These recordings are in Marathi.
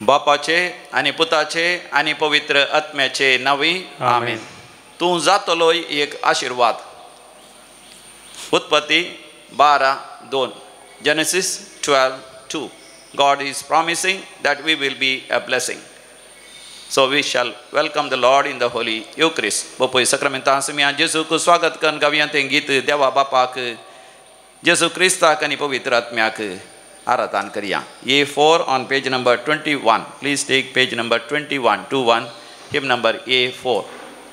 बापाचे आणि पुताचे आणि पवित्र आत्म्याचे नावी आमेन. तू जातलो एक आशीर्वाद. उत्पत्ती 12:2. Genesis 12:2. God is promising that we will be a blessing. So we shall welcome the Lord in the Holy Eucharist. Bopoi sacramentan semi Jesu ku swagat kan gavian git dewa bapa ke Jesu Krista kani pavitra atmya ke aratan kariya. A4 on page number 21. Please take page number 21, hymn number A4.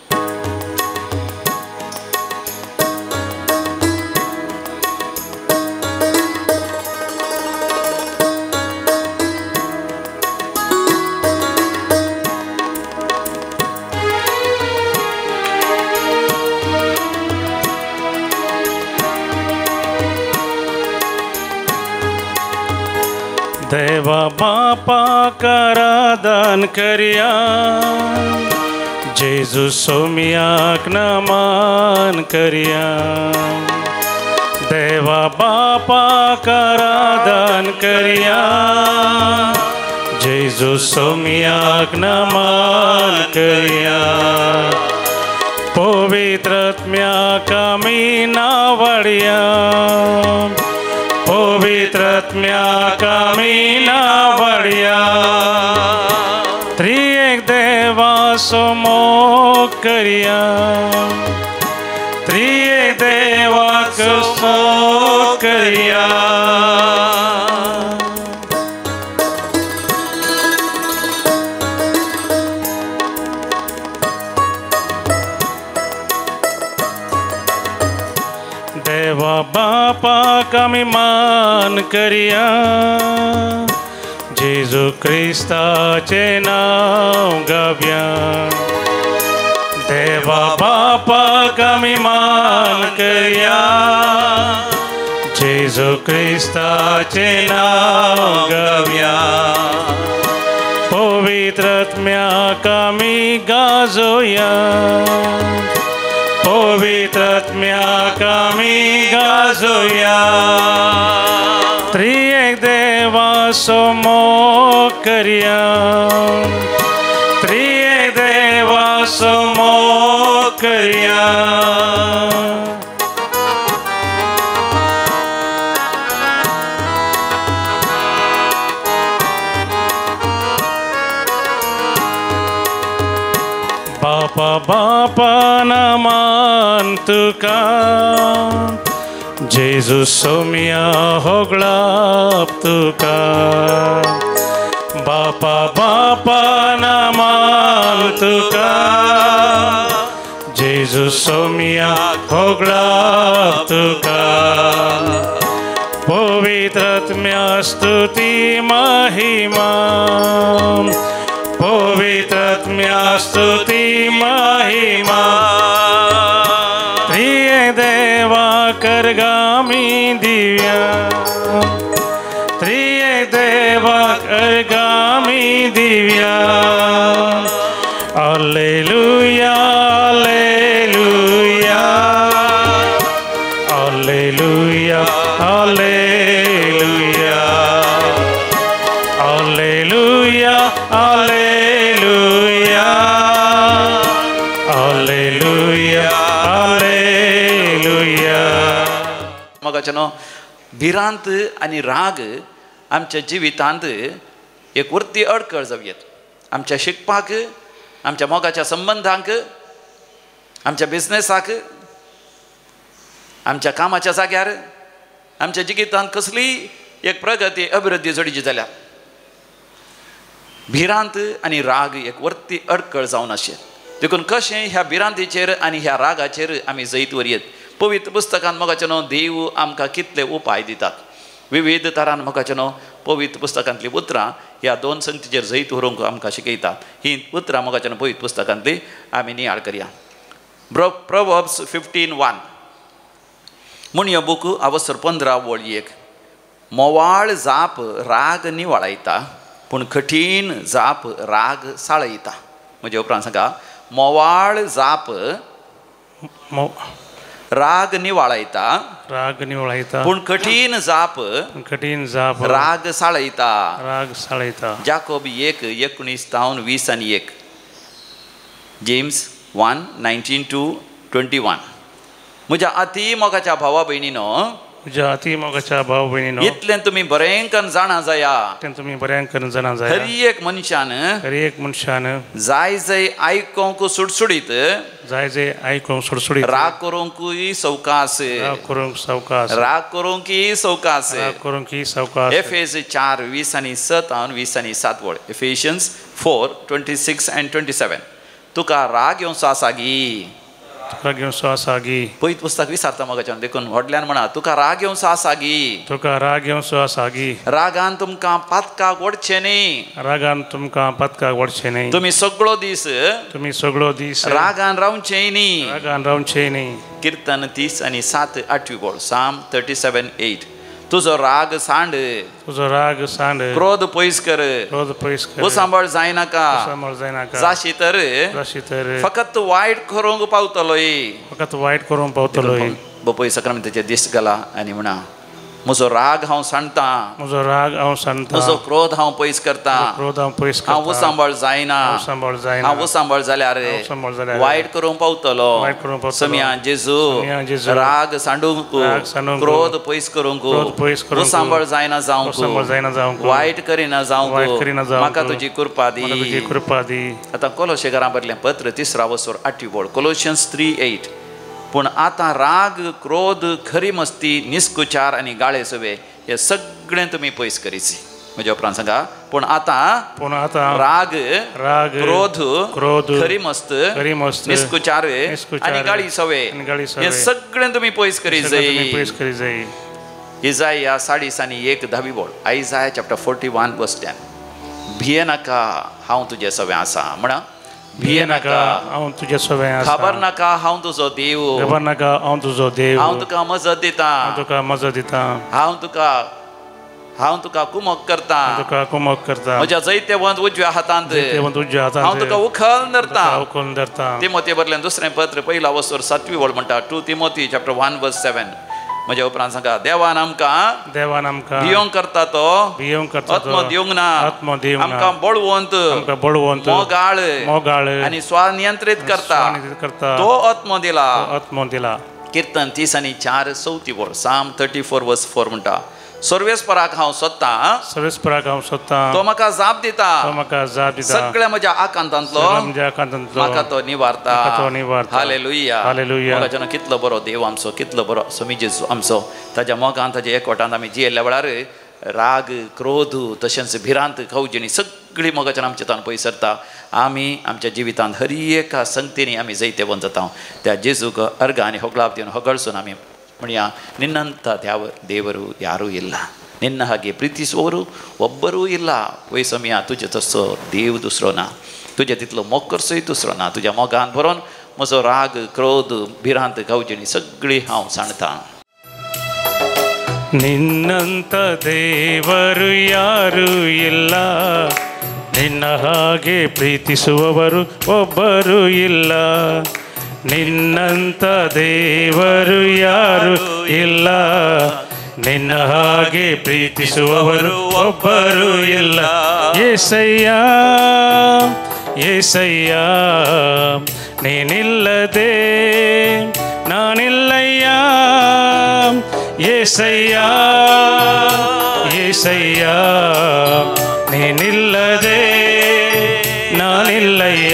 देवा बापा करादान करिया जेजू सोमियाक नमान करिया. देवा बापा करादान करिया जेजू सोमियाक नमान करिया. पवित्र आत्म्याक आमी नावडिया पवित्र आत्म्याक आमी नावडिया. त्रिएक देवा मोग करिया त्रिएक देवाक मोग करिया. देवा बापा कमी मान करिया जेजू ख्रिस्ताचे नाव गाव्या. देवा बापा कमी मान करिया जेजू ख्रिस्ताचे नाव गाव्या. पवित्र आत्म्याक आमी गाजोया पवित्र आत्म्याक आमी गाजोया. त्रिएक देवा मोग करिया त्रिएक देवा मोग करिया. बापा बापा नमान तुका जेजू सोमिया होगळाप तुका. बापा बापा नमान तुका जेजू सोमिया होगळाप तुका. पवित्र आत्म्या स्तुती महिमा पवित्र आत्म्या स्तुती महिमा. त्रिएक देवा करगामी दिव्या त्रिएक देवा करगामी दिव्या. alleluia alleluia alleluia alleluia alleluia alleluia alleluia alleluia. मगाच्यानो भिरांत आणि राग आमच्या जिवितांत एक वरती अडकळ जावयेत. आमच्या शिकपाक आमच्या मोगाच्या संबंधांक आमच्या बिझनेसाक आमच्या कामाच्या जाग्यार आमच्या जिवितांत कसली एक प्रगती अभिवृद्धी जोडीची जाल्या. भिरांत आणि राग एक वरती अडकळ जावन अशें देखून कशें ह्या भिरांतीचेर आनी ह्या रागाचेर आमी जैत वरयत. पवित्र पुस्तकांत मोगाच्यानो देव आमकां कितले उपाय दितात. विविध तरान मोगाच्यानो पवित्र पुस्तकांतलीं उतरां ह्या दोन संगतीचेर जैत व्हरूंक आमकां शिकयतात. ही उतरां मोगाच्यानो पवित्र पुस्तकांतली आमी नियाळ करया. Proverbs 15:1 म्हूण ह्यो बूक अवसर 15 वळी 1. मोवाळ जाप राग निवाळयता पूण कठीण जाप राग साळयता. म्हणजे उपरांत सांगा मोवाळ जाप राग निवाळयता राग निवळायता पूण कठीण जाप कठीण जाप राग साळयता. राग साळयता. जाकोब 1:19-20 जेम्स 1:19-21. म्हज्या अति मोगाच्या भावा भयणीनो, तुझ्या अति मोगाच्या भाव भयणीनो, इतलें तुमी बरेंकन जाणा जाया तुम्ही बऱ्यांकन जाणा जाय. हर एक मनशान हर एक मनशान जाय जय आयकोंक सुटसुडीत, जाय जे ऐकून सुडसुडीत राग करूंकूय सवकास, राग करूंक सावकाश, राग करूंकय सवकास. राग करूंक ही सावकाश. एफेस 4:20-7 Ephesians 4:26-27. तुका राग येवचो आसा गी. तुका घेवन स्वास आगी. पयत पुस्तक विचारता मोगाच्यान देखून व्हडल्यान म्हणा तुका राग येवचो आसा गी. तुका राग घेवन स्वास आगी. रागान तुमकां पातकाक ओडचें न्ही. रागान तुमकां पातकाक वडचें न्ही. तुम्ही सगळो दीस तुम्ही सगळो दीस रागान रावचें न्ही. रागान रावचें न्ही. कीर्तन 30:7-8 Psalm 37:8. तुजो राग सांड, तुजो राग सांड, क्रोध पयस कर, क्रोध पयस कर, उसांबळ जायनाका. सांबाळ जायनाका. जाशी तर जाशी तर फकत वायट करूंक पावतलोय. फकत वायट करूंक पावतलोय. बपय सक्रामेंताचे दीस घाला आनी म्हणा म्हजो राग हांव सांडता, म्हजो राग हांव सांडता, म्हजो क्रोध हांव पयस करता. क्रोध हांव पयस करता. हांव उसांबळ जायना. सांबाळ जायना. हांव उसांबळ जाल्यार सांबाळ जाल्यार वायट करूंक पावतलो. वायट करूंक पावतलो. समिया जेजू जेजू राग सांडूंक, राग सांडूंक, क्रोध पयस करूंक, क्रोध पयस करूंक, उसांबळ जायना सांबाळ जायना जावंक, जावंक, वायट करिना वायट जावंक. करिना जावंक, म्हाका तुजी कृपा दी. म्हाका तुजी कृपा दी. आतां कोलोशेकारां बरलें पत्र 3:8 Colossians 3:8. पूण आतां राग, क्रोध, खरी मस्ती, निस्कुचार आनी गाळे सवे हे सगळें तुमी पयस करीची. म्हज्या उपरांत सांगा. पूण आतां राग, क्रोध, खरी मस्त, निस्कुचार आनी गाळी सवे हे सगळें तुमी पयस करी जाय. इजाया 1:10 Isaiah chapter 41:10. भिये नाका हांव तुजे सवे आसा. म्हणा भिये नाका हांव तुजे सवे आसा. खबर नाका हांव तुजो देव. खबर नाका हांव तुजो देव. हांव तुका मजत दिता. हांव तुका मजत दिता. हांव तुका कुमक करता. तुका कुमक करता. म्हज्या जैतेवंत उजव्या हातांत तुज्या हातांत हांव तुका उखल धरता. उखल धरता. तिमोथी बरलें दुसरें पत्र 1:7 म्हणटा 2 Timothy chapter 1:7. म्हज्या उपरांत सांगा. देवान आमकां भियोंक करता तो आत्मो दिवंक ना. आमकां बळवंत, मोगाळ आनी स्वानियंत्रीत करता तो आत्मो दिला. कीर्तन 30:4 Psalm 34:4 म्हणटा सर्वेस्पराक हांव सोदतां, तो म्हाका जाप दिता. सगळ्या म्हज्या आकांतांतलो म्हाका तो निवारता. हालेलुया. मोगाच्यान कितलो बरो देव आमचो, कितलो बरो समी जेजू आमचो. ताज्या मोगान ताज्या एकवटांत आमी जियेल्ल्या वेळार राग, क्रोध तशेंच भिरांत खावजिणी सगळी मोगाच्यान आमचे तान पयस सरता. आमी आमच्या जिवितांत हर एका संगतींनी आमी जैतेवंत जाता. त्या जेजूक अर्घ आनी होगलाप दिवन होगळसून आमी म्हणया ನಿನ್ನಂಥ ದೇವರು ಯಾರೂ ಇಲ್ಲ, ನಿನ್ನ ಹಾಗೆ ಪ್ರೀತಿಸುವವರು ಒಬ್ಬರೂ ಇಲ್ಲ. वैसम्या तुजे तसो देव दुसरो ना, तुजे तितलो मोग करसोय दुसरो ना. तुज्या मोगान भरोवन म्हजो राग, क्रोध, भिरांत गावजिणी सगळी हांव सांडतां. ನಿನ್ನಂಥ ದೇವರು ಯಾರೂ ಇಲ್ಲ, ನಿನ್ನ ಹಾಗೆ ಪ್ರೀತಿಸುವವರು ಒಬ್ಬರೂ ಇಲ್ಲ. ನಿನ್ನಂಥ ದೇವರು ಯಾರು ಇಲ್ಲ, ನಿನ್ನ ಹಾಗೆ ಪ್ರೀತಿಸುವವರು ಒಬ್ಬರು ಇಲ್ಲ. ಏಸಯ್ಯ ಏಸಯ್ಯ ನೀನಿಲ್ಲದೆ ನಾನಿಲ್ಲಯ್ಯ. ಏಸಯ್ಯ ಏಸಯ್ಯ ನೀನಿಲ್ಲದೆ ನಾನಿಲ್ಲಯ್ಯ.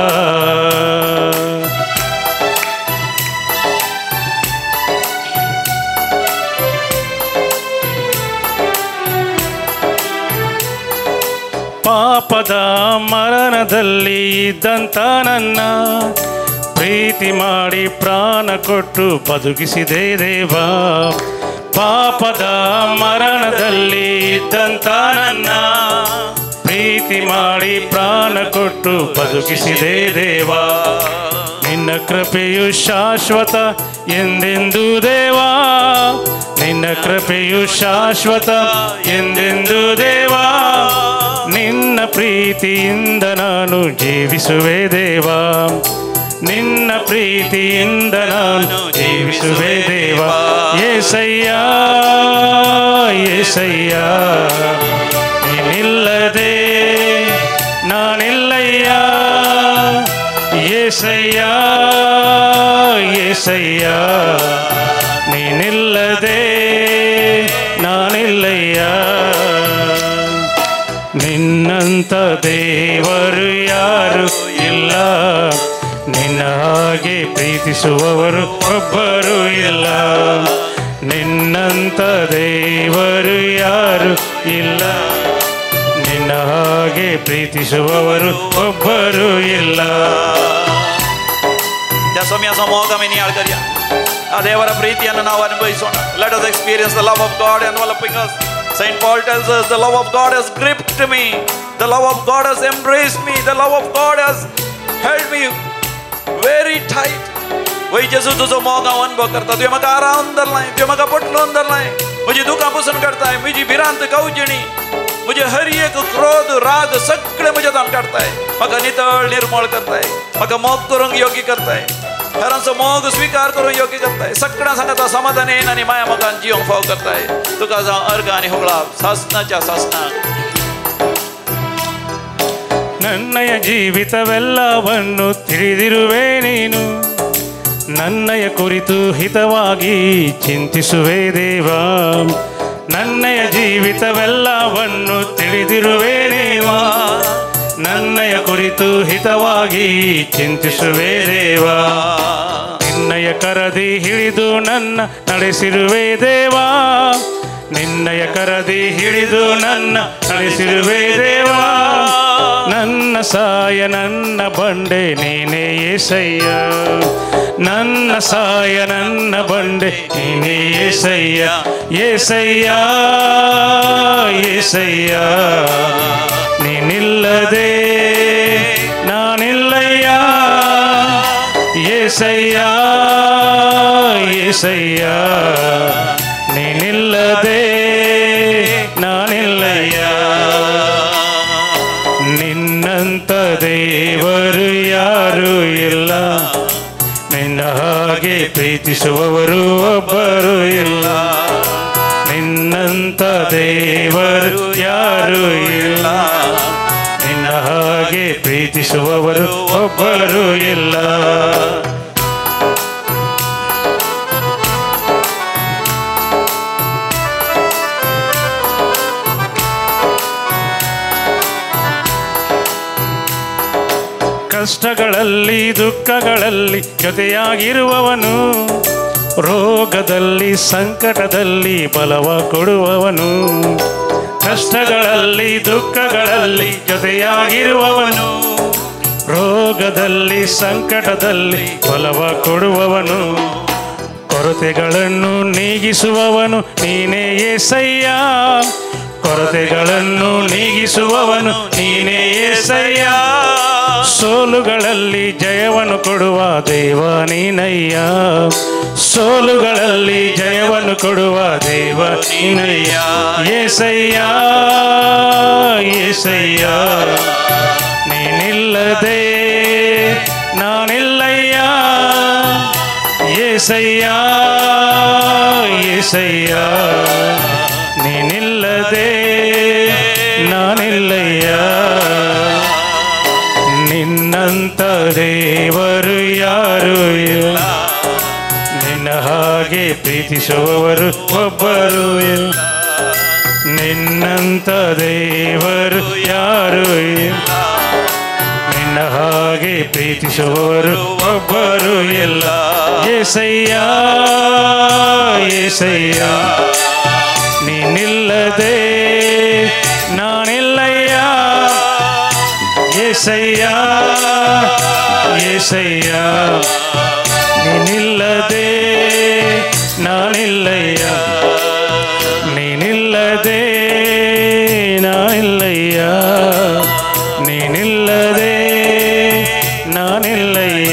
ಪಾಪದ ಮರಣದಲ್ಲಿ ಇದ್ದಂಥ ನನ್ನ ಪ್ರೀತಿ ಮಾಡಿ ಪ್ರಾಣ ಕೊಟ್ಟು ಬದುಕಿಸಿದೆ ದೇವ. ಪಾಪದ ಮರಣದಲ್ಲಿ ಇದ್ದಂಥ ನನ್ನ ಪ್ರೀತಿ ಮಾಡಿ ಪ್ರಾಣ ಕೊಟ್ಟು ಬದುಕಿಸಿದೆ ದೇವ. ನಿನ್ನ ಕೃಪೆಯು ಶಾಶ್ವತ ಎಂದೆಂದು ದೇವಾ, ನಿನ್ನ ಕೃಪೆಯು ಶಾಶ್ವತ ಎಂದೆಂದು ದೇವಾ. ನಿನ್ನ ಪ್ರೀತಿಯಿಂದ ನಾನು ಜೀವಿಸುವೆ ದೇವಾ, ನಿನ್ನ ಪ್ರೀತಿಯಿಂದ ನಾನು ಜೀವಿಸುವೆ ದೇವ. యేసయ్య యేసయ్య ನೀನಿಲ್ಲದೆ ನಾನಿಲ್ಲಯ್ಯ. యేసయ్య యేసయ్య ನೀನಿಲ್ಲದೆ ನಾನಿಲ್ಲಯ್ಯ. ನಿನ್ನಂಥ ದೇವರು ಯಾರು ಇಲ್ಲ, ನಿನ್ನ ಹಾಗೆ ಪ್ರೀತಿಸುವವರು ಒಬ್ಬರು ಇಲ್ಲ. ನಿನ್ನಂಥ ದೇವರು ಯಾರು ಇಲ್ಲ, ನಿನ್ನ ಹಾಗೆ ಪ್ರೀತಿಸುವವರು ಒಬ್ಬರು ಇಲ್ಲ. ಸಮಯ ಸಮೋಗಮಿನಿ ಆಳ್ಕರ್ಯ ಆ ದೇವರ ಪ್ರೀತಿಯನ್ನು ನಾವು ಅನುಭವಿಸೋಣ. Let us experience the love of God enveloping us. Saint Paul tells us the love of God has gripped me, the love of God has embraced me, the love of God has held me very tight. वही जैसे तुझे मौका अनुभव करता, तुझे मका आराम अंदर लाए, तुझे मका पटलो अंदर लाए, मुझे दुखा पुसन करता है, मुझे विरांत कौजणी, मुझे हर एक क्रोध राग सगळे मुझे दान करता है, मका नितळ निर्मळ करता है, मका मोग करून योग्य करता है, हरांचं मोग स्वीकार करून योग्य करता है, सगळ्या संगता समाधान येण आणि माया मकान जीवन फाव करता है. तुका जा अर्घ आणि होळा सासनाच्या सासना. ನನ್ನಯ ಜೀವಿತವೆಲ್ಲವನ್ನು ತಿಳಿದಿರುವೆ ನೀನು, ನನ್ನಯ ಕುರಿತು ಹಿತವಾಗಿ ಚಿಂತಿಸುವೆ ದೇವ. ನನ್ನಯ ಜೀವಿತವೆಲ್ಲವನ್ನು ತಿಳಿದಿರುವೆ ನೀನು, ನನ್ನಯ ಕುರಿತು ಹಿತವಾಗಿ ಚಿಂತಿಸುವೆ ದೇವ. ನಿನ್ನಯ ಕರದಿ ಹಿಡಿದು ನನ್ನ ನಡೆಸಿರುವೆ ದೇವ, ನಿನ್ನಯ ಕರದಿ ಹಿಡಿದು ನನ್ನ ನಡೆಸಿರುವೆ ದೇವ. ನನ್ನ ಸಾಯ ನನ್ನ ಬಂಡೆ ನೀನೇ యేసయ్య, ನನ್ನ ಸಾಯ ನನ್ನ ಬಂಡೆ ನೀನೇ యేసయ్య. యేసయ్య యేసయ్య ನೀನಿಲ್ಲದೆ ನಾನಿಲ್ಲಯ್ಯ. యేసయ్య యేసయ్య ನೀನಿಲ್ಲದೆ ನಾನಿಲ್ಲಯ್ಯ. ನಿನ್ನಂಥ ದೇವರು ಯಾರು ಇಲ್ಲ, ನಿನ್ನ ಹಾಗೆ ಪ್ರೀತಿಸುವವರು ಒಬ್ಬರು ಇಲ್ಲ. ನಿನ್ನಂಥ ದೇವರು ಯಾರು ಇಲ್ಲ, ನಿನ್ನ ಹಾಗೆ ಪ್ರೀತಿಸುವವರು ಒಬ್ಬರು ಇಲ್ಲ. ಕಷ್ಟಗಳಲ್ಲಿ ದುಃಖಗಳಲ್ಲಿ ಜೊತೆಯಾಗಿರುವವನು, ರೋಗದಲ್ಲಿ ಸಂಕಟದಲ್ಲಿ ಬಲವ ಕೊಡುವವನು. ಕಷ್ಟಗಳಲ್ಲಿ ದುಃಖಗಳಲ್ಲಿ ಜೊತೆಯಾಗಿರುವವನು, ರೋಗದಲ್ಲಿ ಸಂಕಟದಲ್ಲಿ ಬಲವ ಕೊಡುವವನು. ಕೊರತೆಗಳನ್ನು ನೀಗಿಸುವವನು ನೀನೇ యేసయ్య, ಕೊರತೆಗಳನ್ನು ನೀಗಿಸುವವನು ನೀನೇ యేసయ్య. ಸೋಲುಗಳಲ್ಲಿ ಜಯವನ್ನು ಕೊಡುವ ದೇವ ನೀನಯ್ಯ, ಸೋಲುಗಳಲ್ಲಿ ಜಯವನ್ನು ಕೊಡುವ ದೇವ ನೀನಯ್ಯ. యేసయ్య యేసయ్య ನೀನಿಲ್ಲದೆ ನಾನಿಲ್ಲಯ್ಯ. యేసయ్య యేసయ్య ನೀನಿಲ್ಲದೆ ನಾನಿಲ್ಲಯ್ಯ. ನಿನ್ನಂಥ ದೇವರು ಯಾರು ಇಲ್ಲ, ನಿನ್ನ ಹಾಗೆ ಪ್ರೀತಿಸುವವರು ಒಬ್ಬರು ಇಲ್ಲ. ನಿನ್ನಂಥ ದೇವರು ಯಾರು ಇಲ್ಲ, ನಿನ್ನ ಹಾಗೆ ಪ್ರೀತಿಸುವವರು ಒಬ್ಬರು ಇಲ್ಲ. యేసయ్య యేసయ్య ನೀನಿಲ್ಲದೆ ನಾನಿಲ್ಲಯ್ಯ. యేసయ్య యేసయ్య ನೀನಿಲ್ಲದೆ ನಾನಿಲ್ಲಯ್ಯ, ನೀನಿಲ್ಲದೆ ನಾನಿಲ್ಲಯ್ಯ, ನೀನಿಲ್ಲದೆ ನಾನಿಲ್ಲಯ್ಯ.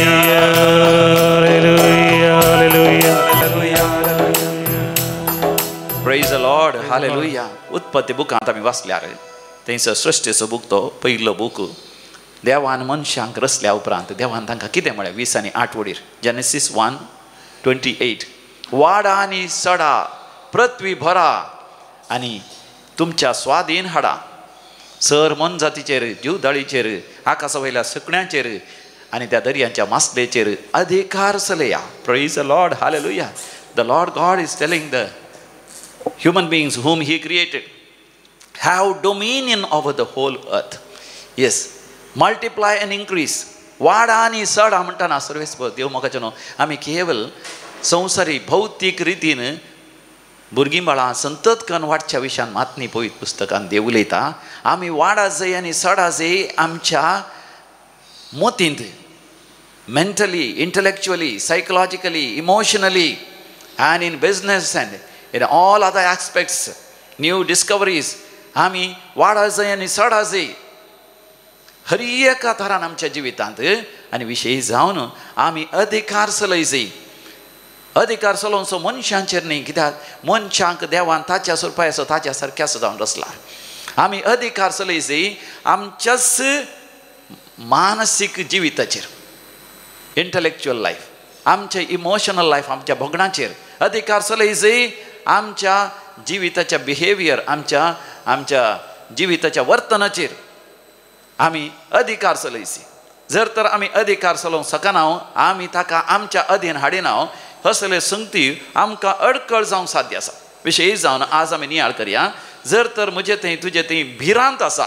Praise the Lord, hallelujah. उत्पत्ती बुकांत आम्ही वाचल्यार थंयसर सृश्टीचो बूक तो पयलो बूक देवान मनशांक रचल्या उपरांत देवान तांकां कितें म्हळें 20 आनी 8 वडीर जेनेसीस 1:28 वाडा आनी सडा पृथ्वी भरा आनी तुमच्या स्वाधीन हाडा सर मन जातीचेर जीव दळीचेर आकाशा वयल्या सुकण्यांचेर आनी त्या दर्यांच्या मासलेचेर अधिकार चलया. Praise the Lord, hallelujah. The Lord God is telling the human beings whom he created have dominion over the whole earth. Yes, multiply and increase. वाडा आनी सडा म्हणटाना सर्वेस्पर देव म्हाका न्हू आमी केवळ संवसारी भौतीक रितीन भुरगीं बाळां संतत करून वाडच्या विशयान मात न्ही. पवित्र पुस्तकान देव उलयता आमी वाडा जाय आनी सडा जाय आमच्या मोतींत mentally, intellectually, psychologically, emotionally and in business and in all other aspects, new discoveries. आमी वाडा जाय आनी सडा जाय हर एका तरान आमच्या जिवितांत आनी विशयी जावन आमी अधिकार चलय जाय. अधिकार चलोवचो मनशांचेर न्ही, कित्याक मनशांक देवान ताच्या स्वरुपाचो ताच्या सारक्याचो जावन रचला. आमी अधिकार चलय जाय आमच्याच मानसीक जिविताचेर, इंटलेक्च्युअल लायफ, आमचे इमोशनल लायफ, आमच्या भोगणाचेर अधिकार चलय जाय आमच्या जिविताच्या बिहेवियर, आमच्या जिविताच्या वर्तनाचेर आमी अधिकार चलय जाय. जर तर आमी अधिकार चलोवंक शकना आमी ताका आमच्या अधीन हाडिना असले संगती आमकां अडकळ जावंक साध्य आसा. विशयी जावन आज आमी नियाळ करया. जर तर म्हजे थंय तुजे थंय भिरांत आसा,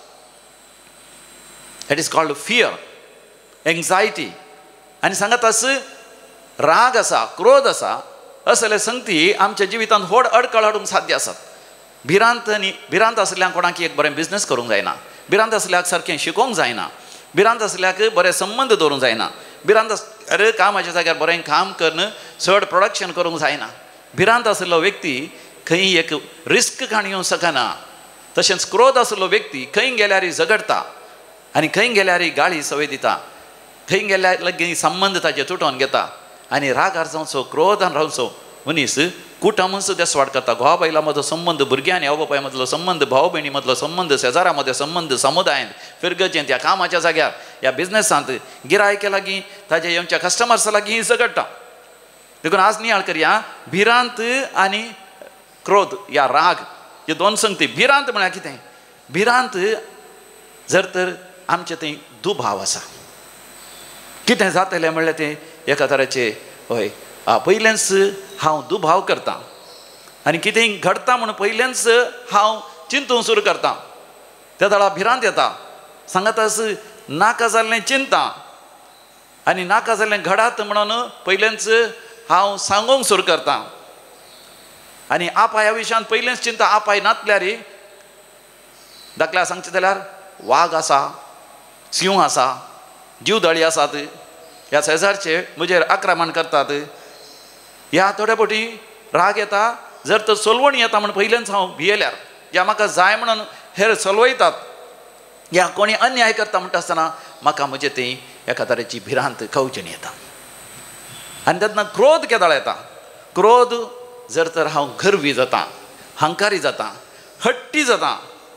that is called fear, anxiety, आनी सांगात आस राग आसा, क्रोध आसा, असले संगती आमच्या जिवितांत व्हड अडकळ हाडूंक साध्य आसात. भिरांत आसल्यांक कोणाक एक बरें बिजनेस करूंक जायना, भिरांत आसल्याक सारकें शिकोवंक जायना, भिरांत आसल्याक बरे संबंद दवरूंक जायना, भिरांत अरे कामाच्या जाग्यार बरें काम करून चड प्रोडक्शन करूंक जायना. भिरांत आसलो व्यक्ती खंय एक रिस्क काडूंक शकना. तशेंच क्रोध आसलो व्यक्ती खंय गेल्यार झगडटा आनी खंय गेल्यार गाळी सवय दिता, खंय गेल्यार लेगीत संबंद ताजे तुटोवन घेता. आनी रागार जावचो, क्रोधान रावचो मनीस कुटुंब सुद्दां स्वाड करता. घोवा बायला मदलो संबंद, भुरग्यां आनी आवय बापाय मदलो संबंद, भाव भयणी मदलो संबंद, शेजारा मदलो संबंद, समुदायांत, फिरगजेंत, ह्या कामाच्या जाग्यार, ह्या बिजनेसांत, गिरायके लागीं, ताजे येवच्या कस्टमर्सा लागीं झगडटा. देखून आज नियाळ करया भिरांत आनी क्रोध या राग हे दोन संगती. भिरांत म्हळ्यार कितें? भिरांत जर तर आमचे थंय दुभाव आसा, कितें जातलें म्हणल्यार तें एका तराचे हय पयलेंच हांव दुभाव करतां आनी कितेंय घडटा म्हणून पयलेंच हांव चिंतूंक सुरू करतां. त्या वेळा भिरांत येता. सांगात आस नाका जाल्लें चिंता आनी नाका जाल्लें घडात म्हणून पयलेंच हांव सांगूंक सुरू करतां. आनी आपाया विशयान पयलेंच चिंता. आपाय नातल्यार धाकल्या सांगचें जाल्यार वाग आसा, सिंह आसा, जीवदळी आसात, ह्या शेजारचे म्हजेर आक्रमण करतात. ह्या थोड्या फावटी राग येता. जर तर चलवण येता म्हणून पयलेंच हांव भियेल्यार, या म्हाका जाय म्हणून हेर चलवयतात, या कोणी अन्याय करता म्हणटा आसतना म्हाका म्हजे थंय एका तरेची भिरांत खवजणी येता. आनी तेन्ना क्रोध केदाळ येता. क्रोध जर तर हांव गर्वी जाता, हंकारी जाता, हट्टी जाता,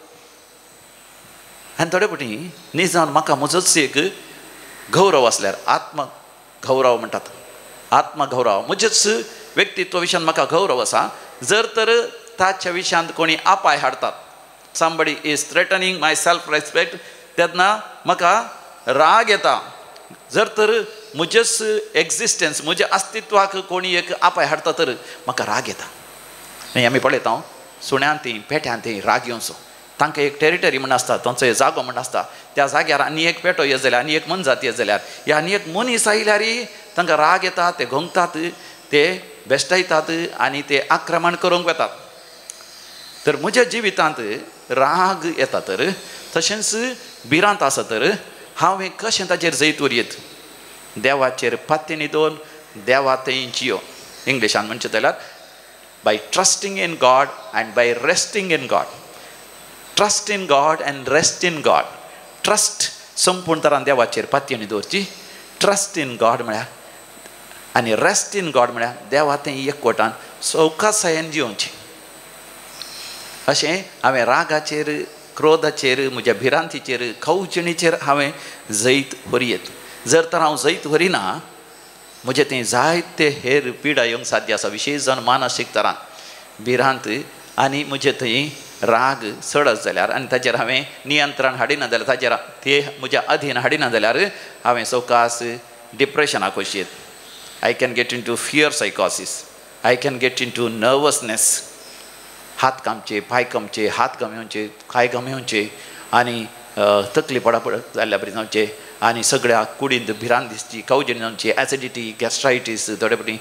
आनी थोडे फावटी न्ही जावन म्हाका म्हजोच एक गौरव असल्यार, आत्मगौरव म्हणटात, आत्मगौरव, म्हजेच व्यक्तित्व विशयान म्हाका गौरव आसा. जर तर ताच्या विशयान कोणी आपाय हाडतात, somebody is threatening my self respect, तेन्ना म्हाका राग येता. जर तर म्हजेच एक्झिस्टन्स, म्हज्या अस्तित्वाक कोणी एक आपाय हाडता तर म्हाका राग येता. आनी आमी पळयता सुण्यांत पेट्यांत राग येवचो. तांकां एक टेरिटरी म्हण आसता, तांचो एक जागो म्हण आसता. त्या जाग्यार आनी एक पेटो येत जाल्यार, आनी एक मनजात येत जाल्यार, ह्या आनी एक मनीस आयल्यार तांकां राग येता, ते घोंगतात, ते बेश्टायतात आनी ते आक्रमण करूंक वतात. तर म्हज्या जिवितांत राग येता तर, तशेंच भिरांत आसा तर हांवें कशें ताचेर जैत वरयत? देवाचेर पाती न्हिदोवन देवा थंय जियो. इंग्लिशान म्हणचें जाल्यार by trusting in God and by resting in God. Trust in God and rest in God. Trust संपूर्ण तरान देवाचेर पातयेणी दवरची. ट्रस्ट इन गॉड म्हळ्यार आनी रेस्ट इन गॉड म्हळ्यार देवा थंय एकवटान सवकासायेन जिवोवची. अशें हांवें रागाचेर क्रोधाचेर म्हज्या भिरांतीचेर खवचणीचेर हांवें जैत व्हरयत. जर तर हांव जैत व्हरिना म्हजे तें जायते हेर पिडा येवंक साध्य आसा. विशेश जावन मानसीक तरान भिरांत आनी म्हजे थंय राग चडत जाल्यार आनी ताचेर हांवें नियंत्रण हाडिना जाल्यार ताचेर ते म्हज्या अधीन हाडिना जाल्यार हांवें सवकास डिप्रेशनाक वचयत. I can get into fear सायकॉसीस. I can get into nervousness. हात कामचे, पांय कामचे, हात गमेवचे, पांय गमेवचे आनी तकली पडापड जाल्ल्या बरी जावचे आनी सगळ्या कुडींत भिरांत दिसची, कवजणी जावची, एसिडिटी, गॅस्ट्रायटीस, थोडे फावटी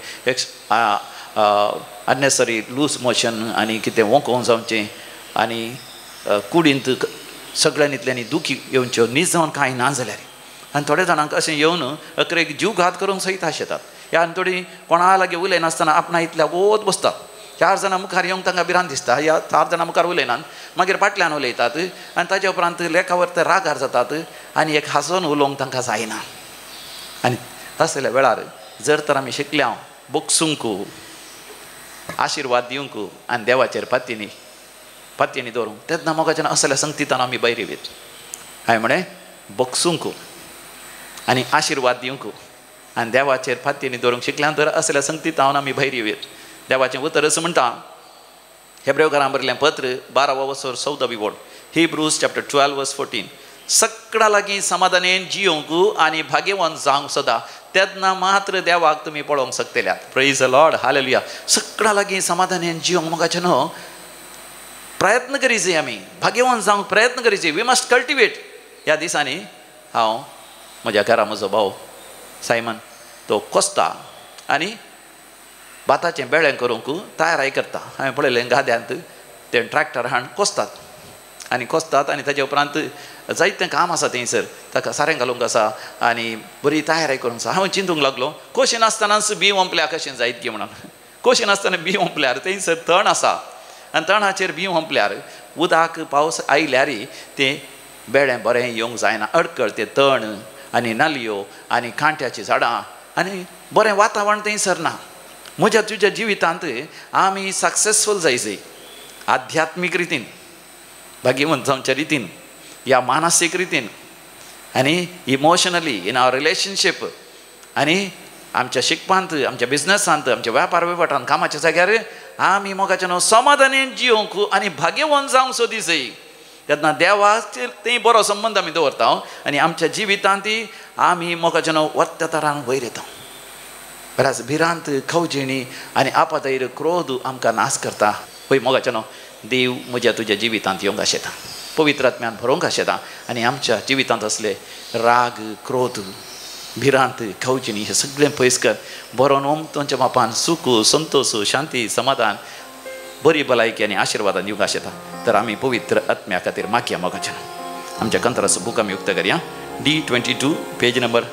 अननेसरी लूज मोशन आनी कितें वोंकोवंक जावचें आनी कुडींत सगळ्यांनीतल्यांनी दुखी येवच्यो न्हीज जावन कांय ना जाल्यार. आनी थोड्या जाणांक अशें येवन अकरेक जीव घात करूंक सयत आशेतात. ह्या आनी थोडी कोणा लागीं उलयनासतना आपणा इतल्या वोत बसतात. 4 जाणां मुखार येवंक तांकां भिरांत दिसता. ह्या 4 जाणां मुखार उलयनात, मागीर फाटल्यान उलयतात आनी ताचे उपरांत लेखावर ते रागार जातात आनी एक हांसोन उलोवंक तांकां जायना. आनी असल्या वेळार जर तर आमी शिकल्या बोगसूंक, आशिर्वाद दिवंक आनी देवाचेर पातयेनी दवरूंक, तेन्ना मोगाच्यान असल्या संगतींतान आमी भायर येवत. हांवें म्हळें बोगसूंक आनी आशिर्वाद दिवंक आनी देवाचेर पातयेनी दवरूंक शिकल्यान तर असल्या संगतींतान आमी भायर येवत. देवाचें उतर असं म्हणटा, हेब्रेवकारां बरयलें पत्र 12 वर्सर 14 बोर्ड, हिब्रूज चॅप्टर 12 वर्स 14. सगळा लागीं समाधानेन जियोंक आनी भाग्यवान जावंक सदां, तेन्ना मात्र देवाक तुमी पळोवंक शकतल्यात. Praise the Lord, hallelujah. सगळा लागीं समाधानेन जियोंक मोगाचें न्हू, प्रयत्न करीचे. आमी भाग्यवान जावंक प्रयत्न करीचे. We must cultivate. ह्या दिसांनी हांव म्हज्या घरा म्हजो भाव सायमन तो कोसता आनी भाताचें बेळें करूंक तयाराय करता. हांवें पळयलें गाद्यांत ते ट्रॅक्टर हाडून कोसतात आनी ताचे उपरांत जायतें काम आसा थंयसर, ताका सारें घालूंक आसा आनी बरी तयाराय करूंक आसा. हांव चिंतूंक लागलो, कोशी नासतनाच बी ओंपल्या कशें जायत गे म्हणून. कोशी नासतना बी ओंपल्यार थंयसर तण आसा आनी तणाचेर बी ओंपल्यार उदक पावस आयल्यार तें बेळें बरें येवंक जायना. अडकळ ते तण आनी नालयो आनी कांट्याचीं झाडां आनी बरें वातावरण थंयसर ना. म्हज्या तुज्या जिवितांत आमी सक्सेसफूल जायचे आध्यात्मीक रितीन, भाग्यवंत जावच्या रितीन, ह्या मानसीक रितीन आनी इमोशनली इन आवर रिलेशनशीप आनी आमच्या शिकपांत, आमच्या बिझनसांत, आमच्या वेपार वहिवाटांत, कामाच्या जाग्यार आमी मोगाचें समाधानेन जियोंक आनी भाग्यवंत जावंक सोदीचय. तेन्ना देवाचेर तें बरो संबंद आमी दवरता आनी आमच्या जिवितांत आमी मोगाचें वत्त्या तरान वयर येता. बऱ्याच भिरांत, खवजिणी आनी आपातयर क्रोध आमकां नाश करता. पळय मोगाचें देव म्हज्या तुज्या जिवितांत येवंक आशेता, पवित्र आत्म्यान भरोवंक आशेता आनी आमच्या जिवितांत असले राग, क्रोध, भिरांत, खवजिणी हे सगळें पयस कर. बरो नोम तुमच्या मापान सूख, संतोष, शांती, समाधान, बरी भलायकी आनी आशिर्वादान दिवंक आशेता. तर आमी पवित्र आत्म्या खातीर मागया मोगाचें. आमच्या कंत्राचो बूक आमी उक्त करया. D22 पेज नंबर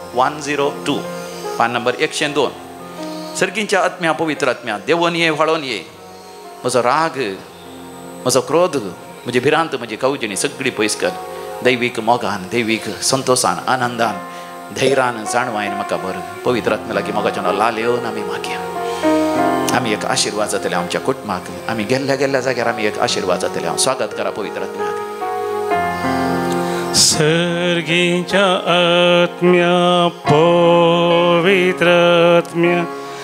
102, पान नंबर 102. सर्गींच्या आत्म्या, पवित्र आत्म्या, देवून ये, वाळोवन ये. म्हजो राग, म्हजो क्रोध, म्हजी भिरांत, म्हजी कवजिणी सगळी पयस कर. दैवीक मोगान, दैवीक संतोषान, आनंदान, धैर्यान, जाणवायन म्हाका भर. पवित्र आत्म्या लागीं मोगाचें लाल येवन आमी मागया. आमी एक आशिर्वाद जातले आमच्या कुटुंबाक. आमी गेल्ल्या जाग्यार आमी एक आशिर्वाद जातले. हांव स्वागत करा पवित्र आत्म्याक. सर्गीच्या आत्म्या, पवित्र आत्म्या,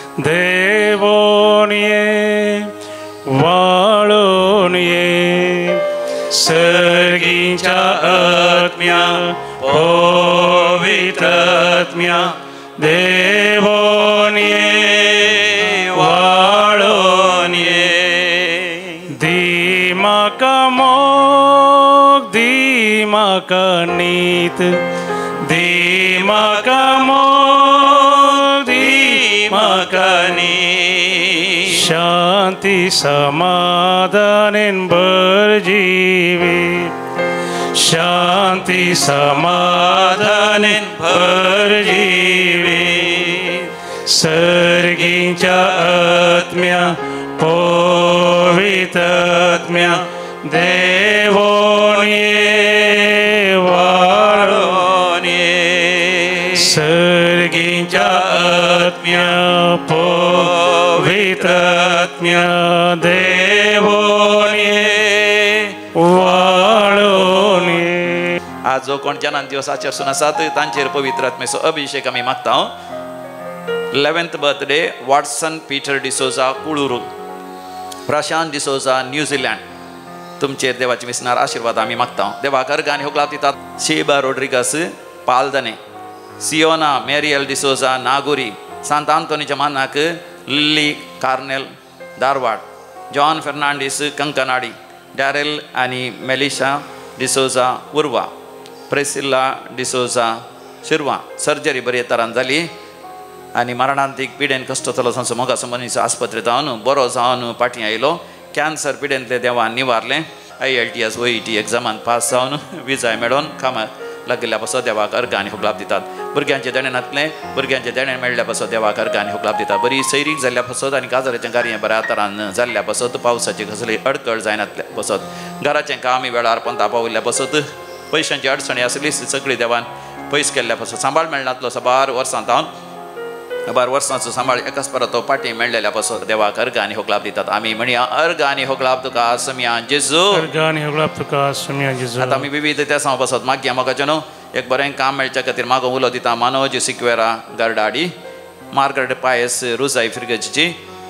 देवोन ये, वाळोन ये. सर्गीच्या आत्म्या, पवित्र आत्म्या, देवोन ये, वाळोन ये. दी म्हाका मोग, दी म्हाका नीत, दी म्हाका मोग, दी म्हाका नीत. शांती समाधानेन भर जिवीत, शांती समाधानेन भर जिवीत. सर्गीच्या आत्म्या, पवित्र आत्म्या, देवोन ये, वाळोन ये. सर्गीच्या आत्म्या, पवित्र आत्म्या, देवोन ये, वाळोन आज जो कोण जनान दिवस आचरसून आसात तांचेर पवित्र आत्म्याचो अभिषेक आमी मागता. 11th birthday Watson Peter D'Souza Kulur, Prashant D'Souza New Zealand. तुमचेर देवाचे विस्नार आशीर्वाद आमी मागता. देवाक अर्घ आनी होगलाब दितात. Sheba Rodrigues Paldane, Siona Mariel D'Souza Nagori, सांत आंतोनीच्या मानाक Lily Carnel Dharwad, John Fernandes Kankanady, Darrel आनी मेलिशा डिसोजा उर्वा, प्रेसिल्ला डिसोजा शिरवा. सर्जरी बरे तरान जाली आनी मरणांतीक पिडेन कश्ट चलो सांचो मोगाचो मनीस आस्पत्रेत जावन बरो जावन फाटीं आयलो. कॅन्सर पिडेंतले देवान निवारलें. IELTS OET एग्जामान पास जावन विजाय मेळोन कामाक लागल्या पासो देवाक अर्घ आनी होगलाब दितात. भुरग्यांचे देणेनांतले भुरग्यांचे देणें मेळ्ळ्या पासो देवाक अर्घ आनी होगलाब दितात. बरी सैरीक जाल्ल्या पासत आनी काजराचें कार्य बऱ्या तरान जाल्ल्या पासत, पावसाची कसली अडकळ जायनातल्या पासत, घराचें काम वेळार पंता पावयल्ल्या पासत, पयशांची अडचणी आसली सगळी देवान पयस केल्ल्या पासत, सांबाळ मेळनातलो बार वर्सां जावन बार वर्सांचो सांबाळ एकाच परतो पाटी मेळलेल्या पासत देवाक अर्घ आनी होगलाब दितात. आमी म्हणया अर्घ आनी होगलाब तुका समिया जेजू. अर्घ आनी होगलाब तुका समिया जेजू. आतां आमी विविध त्या पासत मागया मोगाचें न्हू एक बरें काम मेळच्या खातीर मागो उलो दिता. मनोज सिक्वेरा गार्डाडी, मार्गरेट पायस रुजाई फिरगजीची.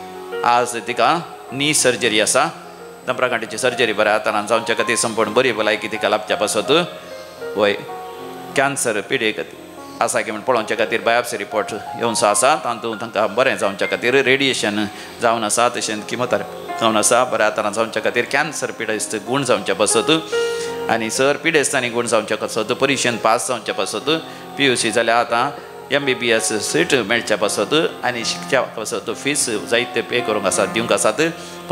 आज तिका नी सर्जरी आसा. दंपराकांटीची सर्जरी बऱ्या तरान जावच्या खातीर संपूर्ण बरी भलायकी तिका लाभच्या पासत वय कॅन्सर पिडे आसा की म्हण पळोवच्या खातीर बायोप्सी रिपोर्ट येवनसो आसा. तातूंत तांकां बरें जावच्या खातीर रेडिएशन जावन आसा, तशेंच किमोथेरपी जावन आसा. बऱ्या तरान जावच्या खातीर कॅन्सर पिडेस्त गूण जावच्या पासत आनी सर पिडेस्त आनी गूण जावच्या पासत परीक्षेन पास जावच्या पासत PUC जाल्यार आतां MBBS सीट मेळच्या पासत आनी शिकच्या पासत फीस जायते पे करूंक आसात, दिवंक आसात.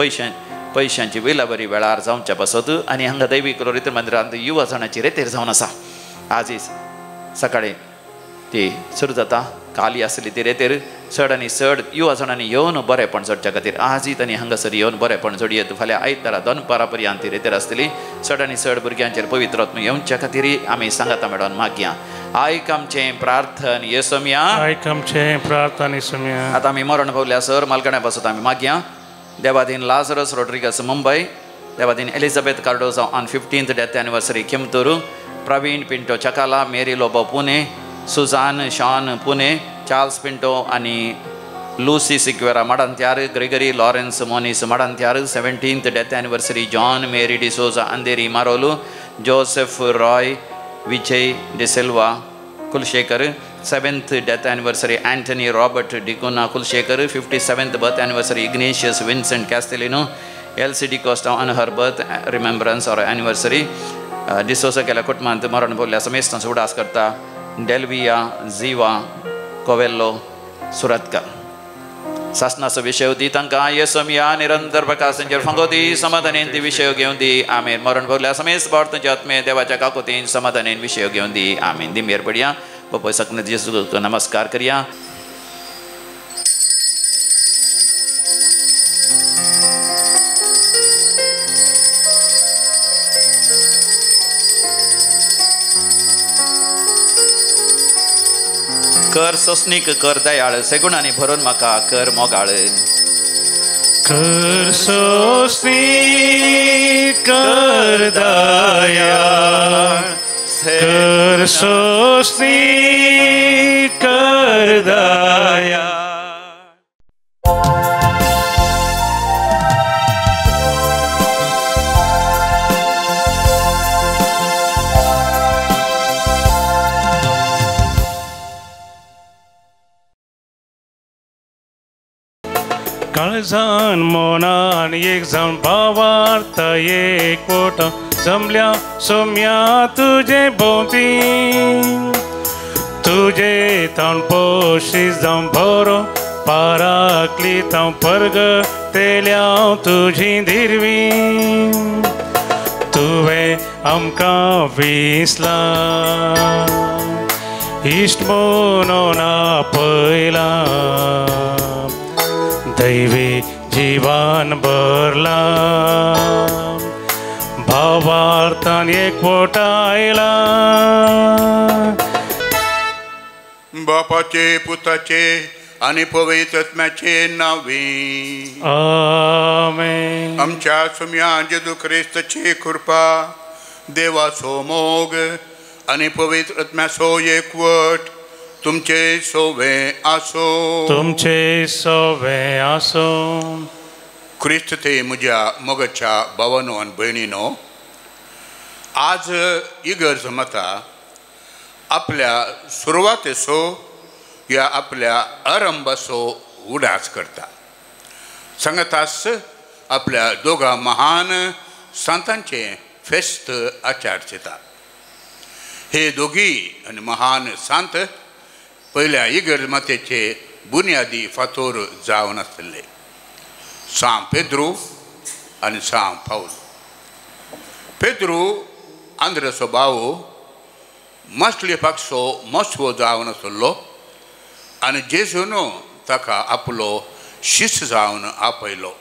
पयशांची विलाबरी वेळार जावच्या पासत आनी हांगा दैवीक रित मंदिरांत युवा जाणांची रेतेर जावन आसा. आजीच सकाळी ती सुरू जाता. काली आसली ती रेतेर चड आनी चड युवा जाणांनी येवन बरेंपण जोडच्या खातीर आजीत आनी हांगासर येवन बरेंपण जोडयेत. फाल्यां आयतारा दनपारा पर्यंत ती रेतेर आसतली. चड आनी चड भुरग्यांचेर पवित्र आत्मा येवच्या खातीर आमी सांगाता मेळोन मागया. आयक आमचें प्रार्थन येसुमिया. आयक आमचें प्रार्थन येसुमिया. आतां आमी मरण पावल्या सर मालगण्या पासत आमी मागया. देवादीन लाजरस रोड्रिगस मुंबय, देवादीन Elizabeth Cardoza on 15th death anniversary Kimtur, Praveen Pinto Chakala, Mary Lobo Pune, Susan Sean Pune, Charles Pinto आनी Lucy Sequeira Madantyar, Gregory Lawrence Monis Madantyar, 17th death anniversary John Mary D'Souza Andheri Marol, Joseph Roy Vijay D'Silva Kulshekar, 7th death anniversary Antony Robert D'Cunha Kulshekar, 57th birth anniversary Ignatius Vincent Castelino, LCD Costa on her birth remembrance और एनिवर्सरी. डिसोजा केल्या कुटुंबांत मरण पावल्या समेस्तांचो उडास करता. डेल्विया झिवा कोवेल्लो सुरतकर. शासनाचो विषय दी तांकां येसुमिया निरंतर प्रकाशांचेर फंगोदी समाधानेन ती विशय घेवन दी. आमेन. मरण पावल्या समेस्त भारताच्या आत्मे देवाच्या काकुतीन समाधानेन विशय घेवन दी. आमेन. दिमेर पडया बापूय सकने जेजू नमस्कार करया. कर सोसनीक कर दयाळ सेगुणांनी भरून म्हाका कर मोगाळ. कर सोसनीक कर दयाळ, कर सोसनीक कर दयाळ. काळजान मोनान एक जावन भावार्थ एक पोट जमल्या सोम्या तुजे भोवती. तुजे तावन पोशी जावन भरो पाराकली ताव परगतेल्या तुजी धिरवी. तुवें आमकां विसला इश्ट म्हणून आपयला. दैवी जीवन भरला भावार्थान एकवट आयला. बापाचे पुताचे आणि पवित्र आत्म्याचे नावी. आमेन. आमच्या सुम्या जेजू ख्रिस्ताची कृपा, देवाचो मोग आणि पवित्र आत्म्याचो एकवट तुमचे सोवे आसो. तुमचे सोवे आसो. ख्रिस्त ते म्हज्या मोगाच्या भावांनो आनी भयणींनो, आज इगर्ज जमता आपल्या सुरवातेचो या आपल्या आरंभाचो उडास करता. सांगतास आपल्या दोगा महान संतांचे फेस्त आचारचिता. हे दोगी आनी महान संत पयल्या इगर्ज मातेचे बुनियादी फातोर जावन आसले. सांत पेद्रू आनी सांत पावल. पेद्रू आंद्रेचो भाव मसलिपाचो मसवो जावन आसलो आनी जेजून ताका आपलो शिश्य जावन आपयलो.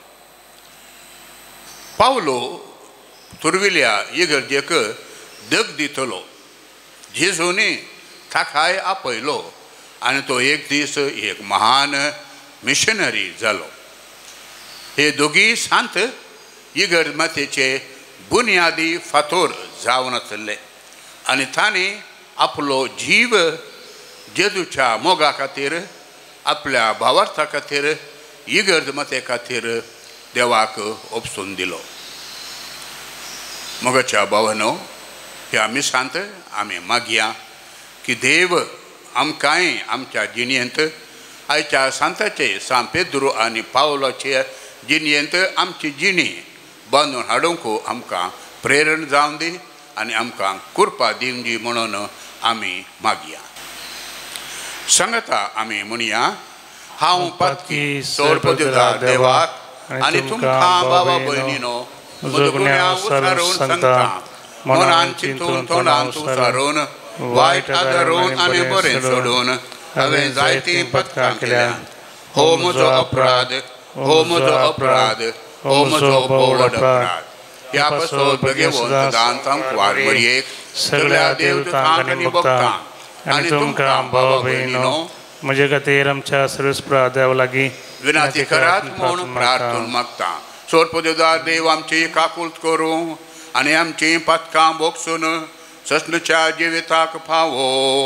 पावलो तुरविल्या इगर्जेक दग दितलो. जेजूनी ताकाय आपयलो आनी तो एक दीस एक महान मिशनरी जालो. हे दोगी सांत इगर्ज मातेचे बुनियादी फातोर जावन आसले आनी तांणी आपलो जीव जेजूच्या मोगा खातीर आपल्या भावार्था खातीर इगर्ज माते खातीर देवाक ओपसून दिलो. मोगाच्या भावांनो, ह्या मिसांत आमी मागया की देव आमकांय आमच्या जिणेंत आयच्या सांताचे सांत पेद्रू आनी पावलाचे जिणेंत आमची जिणी बांदून हाडूंक आमकां प्रेरण जावन दी आनी आमकां कृपा दिवन दी म्हणून आमी मागया. सांगता आमी म्हणया, हांव पातकी सोरपदिदार देवाक आनी तुमकां बाबा भयणीनो म्हजो गुन्यांव उसारून सांगता. मनान चिंतून तोंडान उसारून वायट आदारून आनी बरें सोडून हांवें जायतीं पथकां केल्या. हो म्हजो अपराध, हो म्हजो अपराध, हो म्हजो बोड अपराध. ह्या पासत भगवंत दांतांक वारवरयेक सगळ्या देवतांक आनी भक्तांक आनी तुमकां बाबा भयणीनो म्हजे खातीर आमच्या सर्वस्पराधाव लागीं विनंती करात म्हूण प्रार्थून मागता. सोरपदिदार देव आमची काकुळट करूं आनी आमची पथकां भोगसून ससनच्या जिविताक फावो.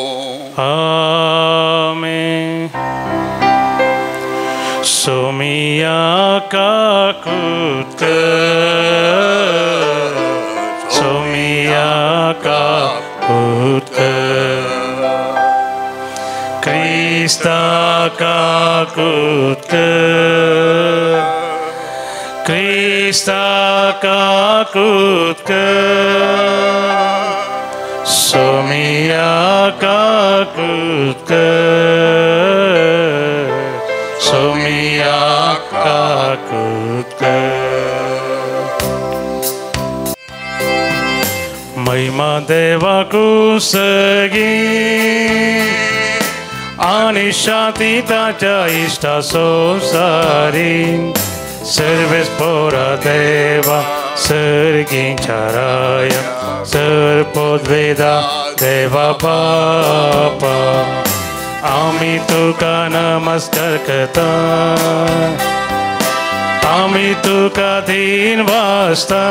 आमेन. सोमिया काकुळट कर, सोमिया काकुळट कर, क्रिस्ता काकुळट कर, क्रिस्ता काकुळट कर, सोमिया काकुळट कर, सोमिया काकुळट कर. महिमा देवाकू सगी आनी शांती ताच्या इष्टा संसारी. सर्वेस पोरा देवा सर्गींच्या राया सर्पोद्वेदा देवा बापा. आमी तुका नमस्कार करता, आमी तुका दिन वाजता.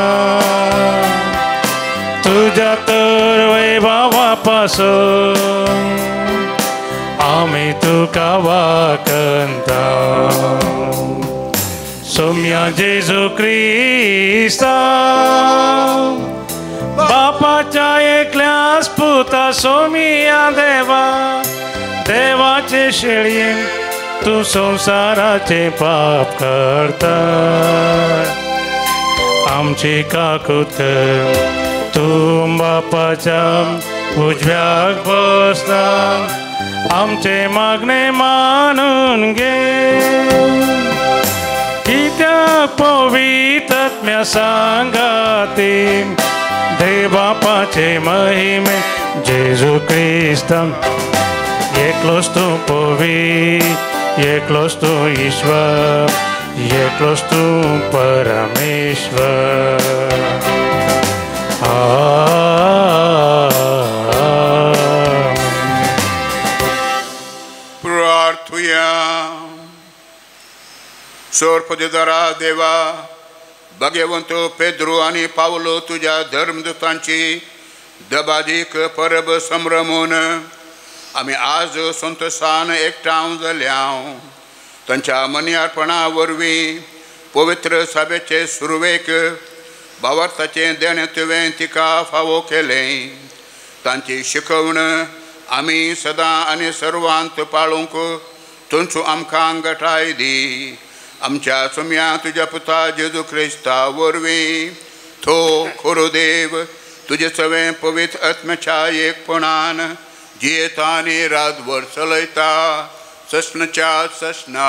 तुझ्या तर वैभवा पासून आमी तुका वाकंता. सोम्या जेजू क्रिस्ता बापाच्या एकल्याच पुता. सोमिया देवा देवाचे शेळयेन तू संसाराचे पाप करता. आमची काकुळट तू बापाच्या उजव्याक बसता. आमचे मागणे मानून घे. कित्याक पवित्र आत्म्या सांगाती देव बापाचे महिमे जेजू क्रिस्ता. एकलोच तू एकलोच तू ईश्वर, एकलोच तू परमेश्वर. प्रार्थुया. सोरपदिदारा देवा, भगवंत पेद्रू आनी पावलो तुझ्या धर्मदूतांची दबादीक परब संभ्रमून आमी आज संतोषान एकठांव जाल्याव तांच्या मनीयारपणा वरवीं पवित्र सभेचे सुरवेक भावार्थाचें देणें तुवें तिका फावो केलें. तांची शिकवण आमी सदां आनी सर्वांत पाळूंक थंयचो आमकां घटाय दी. आमच्या सुम्या तुज्या पुता जेजू क्रिस्ता वरवीं तो खरो देव तुजे सवें पवित्र आत्म्याच्या एकपणान जियेता आनी रातभर चलयता सस्नच्या सस्ना.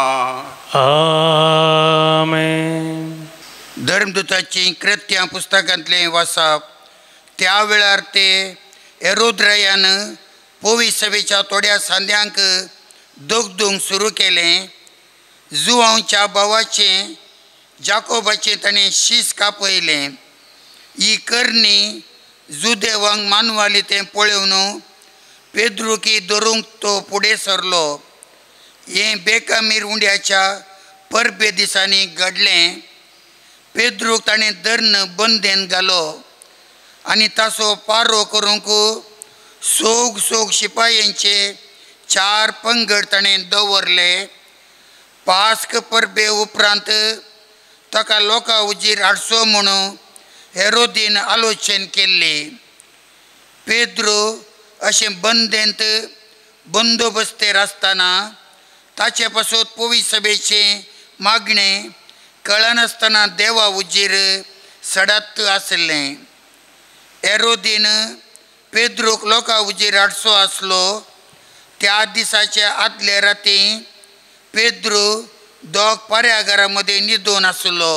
आमेन. धर्मदूताची कृत्यां पुस्तकांतलें वाचप. त्या वेळार ते हेरोद्रायान पवित्र सभेच्या थोड्या सांद्यांक दोगदूंक सुरू केलें. जुआंवच्या भावाचें जाकोबाचें ताणें शीस कापयलें. ही करणी जुदेवांक मानवाली तें पळोवन पेद्रुकी धरूंक तो फुडें सरलो. हें बेकामीर उंड्याच्या परबे दिसांनी घडलें. पेद्रूक ताणें धर्ण बंदेन घालो आनी ताचो पारो करूंक सोग सोग शिपायांचे 4 पंगड ताणें दवरले. पास्क परबे उपरांत ताका लोकां उजीर हाडचो म्हणून हेरोदीन आलोचन केल्ली. पेद्रू अशें बंदेंत बंदोबस्तेर आसतना ताचे पासून पवित्र सभेचें मागणें कळनासतना देवा उजीर सडत आसलें. हेरोदीन पेद्रूक लोकां उजीर हाडचो आसलो. त्या दिसाच्या आदले राती पेद्रू दोग पर्यागारा मदें न्हिदून आसलो.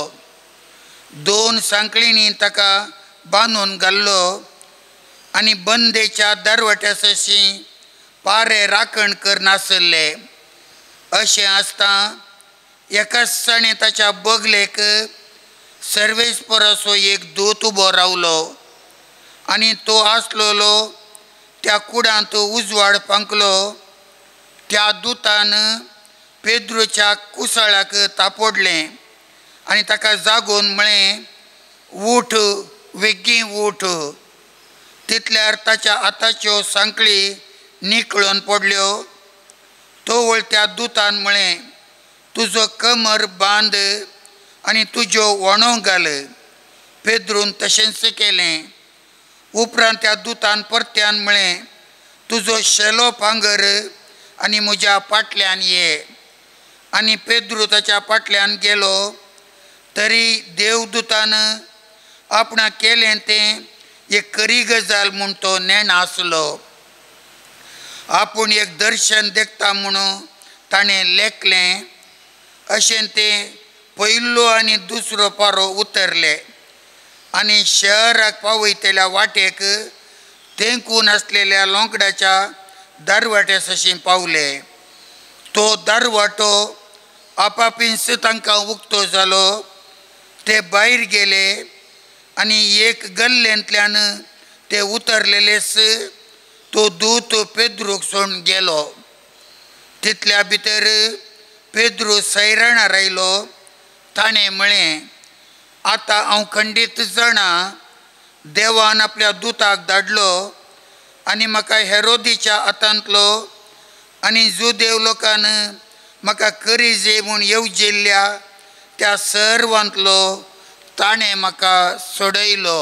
2 सांकळींनी ताका बांदून घाल्लो आनी बंदेच्या दरवट्याशी पारे राखण करनासले. अशें आसता एकाच दिसांनी ताच्या बगलेक सर्वेस्पराचो एक दूत उबो रावलो आनी तो आसलोलो त्या कुडांत उजवाड पांकलो. त्या दुतान पेद्रूच्या कुसळाक तापोडलें आनी ताका जागोवन म्हळें, उठ, वेगीं उठ. तितल्यार ताच्या हाताच्यो सांकळी निकळून पडल्यो. तोवळ त्या दुतान म्हळें, तुजो कमर बांद आनी तुज्यो वणो घाल. पेद्रून तशेंच केलें. उपरांत त्या दुतान परत्यान म्हळें, तुजो शेलो पांगर आनी म्हज्या फाटल्यान ये. आनी पेद्रू ताच्या फाटल्यान गेलो. तरी देवदूतान आपणाक केलें तें एक खरी गजाल म्हूण तो नेण आसलो. आपूण एक दर्शन देखता म्हणून ताणें लेखलें. अशें तें पयलो आनी दुसरो पारो उतरले आनी शहराक पावयतल्या वाटेक तेंकून आसलेल्या लोंकडाच्या दरवाट्याशी पावले. तो दरवाटो आपापीस तांकां उक्तो जालो. ते भायर गेले आनी एक गल्लेंतल्यान ते उतरलेलेच तो दूत पेद्रूक सोडून गेलो. तितल्या भितर पेद्रू सैराणार आयलो. ताणें म्हळें, आतां हांव खंडीत जाणा देवान आपल्या दुताक धाडलो आनी म्हाका हेरोदीच्या हातांतलो आनी जुदेव लोकान म्हाका करीजे म्हूण येवजिल्ल्या त्या सर्वांतलो ताणें म्हाका सोडयलो.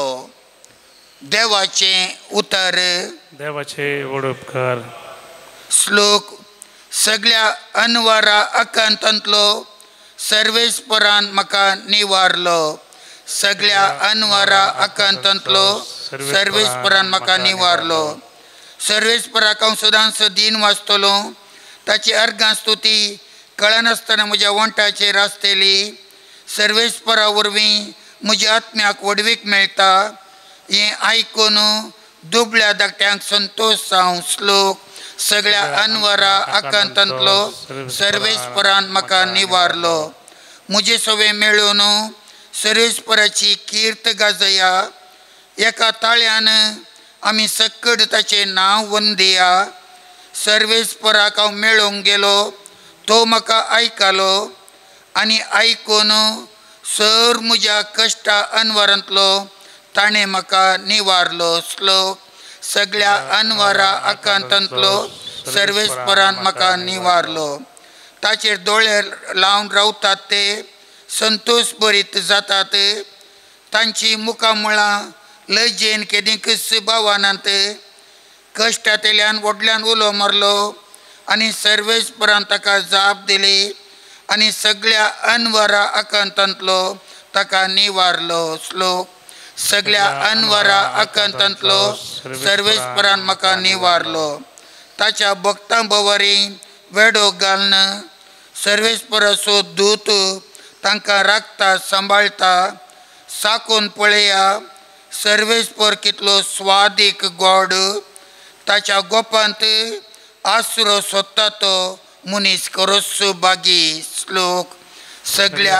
देवाचें उतर. देवाचे व्हड उपकार. श्लोक. सगळ्या अनवारा आकांतांतलो सर्वेस्परान म्हाका निवारलो. सगळ्या अनवारा आकांतांतलो सर्वेस्परान म्हाका निवारलो. सर्वेस्पराक हांव सदांच दिन वाचतलो. ताची अर्गां स्तुती कळनासतना म्हज्या वंटाचेर आसतली. सर्वेस्परा वरवीं म्हज्या आत्म्याक वडवीक मेळटा. हें आयकून दुबळ्या धाकट्यांक संतोश जावं. श्लोक. सगळ्या अनवरा आकांतांतलो सर्वेस्परान म्हाका निवारलो. म्हजे सवे मेळून सर्वेस्पराची कीर्त गाजया. एका ताळ्यान आमी सक्कड ताचें नांव वंदया. सर्वेस्पराक हांव मेळोंक गेलो. तो म्हाका आयकलो आनी आयकून सर म्हज्या कश्टा अनवरांतलो ताणें म्हाका निवारलो. श्लोक सगळ्या अनवरा आकांतांतलो सर्वेस्परान म्हाका निवारलो. ताचेर दोळे लावन रावतात ते संतोश भरीत जातात. तांची मुखामळां लजेन केदींकच भावानांत. कश्टांतल्यान व्हडल्यान उलो मारलो आनी सर्वेस्परान ताका जाप दिली आनी सगळ्या अनवरा आकांतांतलो ताका निवारलो. श्लोक सगळ्या अनवरा आकांतांतलो सर्वेस्परान म्हाका निवारलो. ताच्या भक्तां भोवरी वेडो घालन सर्वेस्पराचो दूत तांकां राखता सांबाळटा. साकून पळया सर्वेस्पर कितलो स्वादीक गोड. ताच्या गोपांत आसरो सोदता तो मनीस खरोच बागी. श्लोक सगळ्या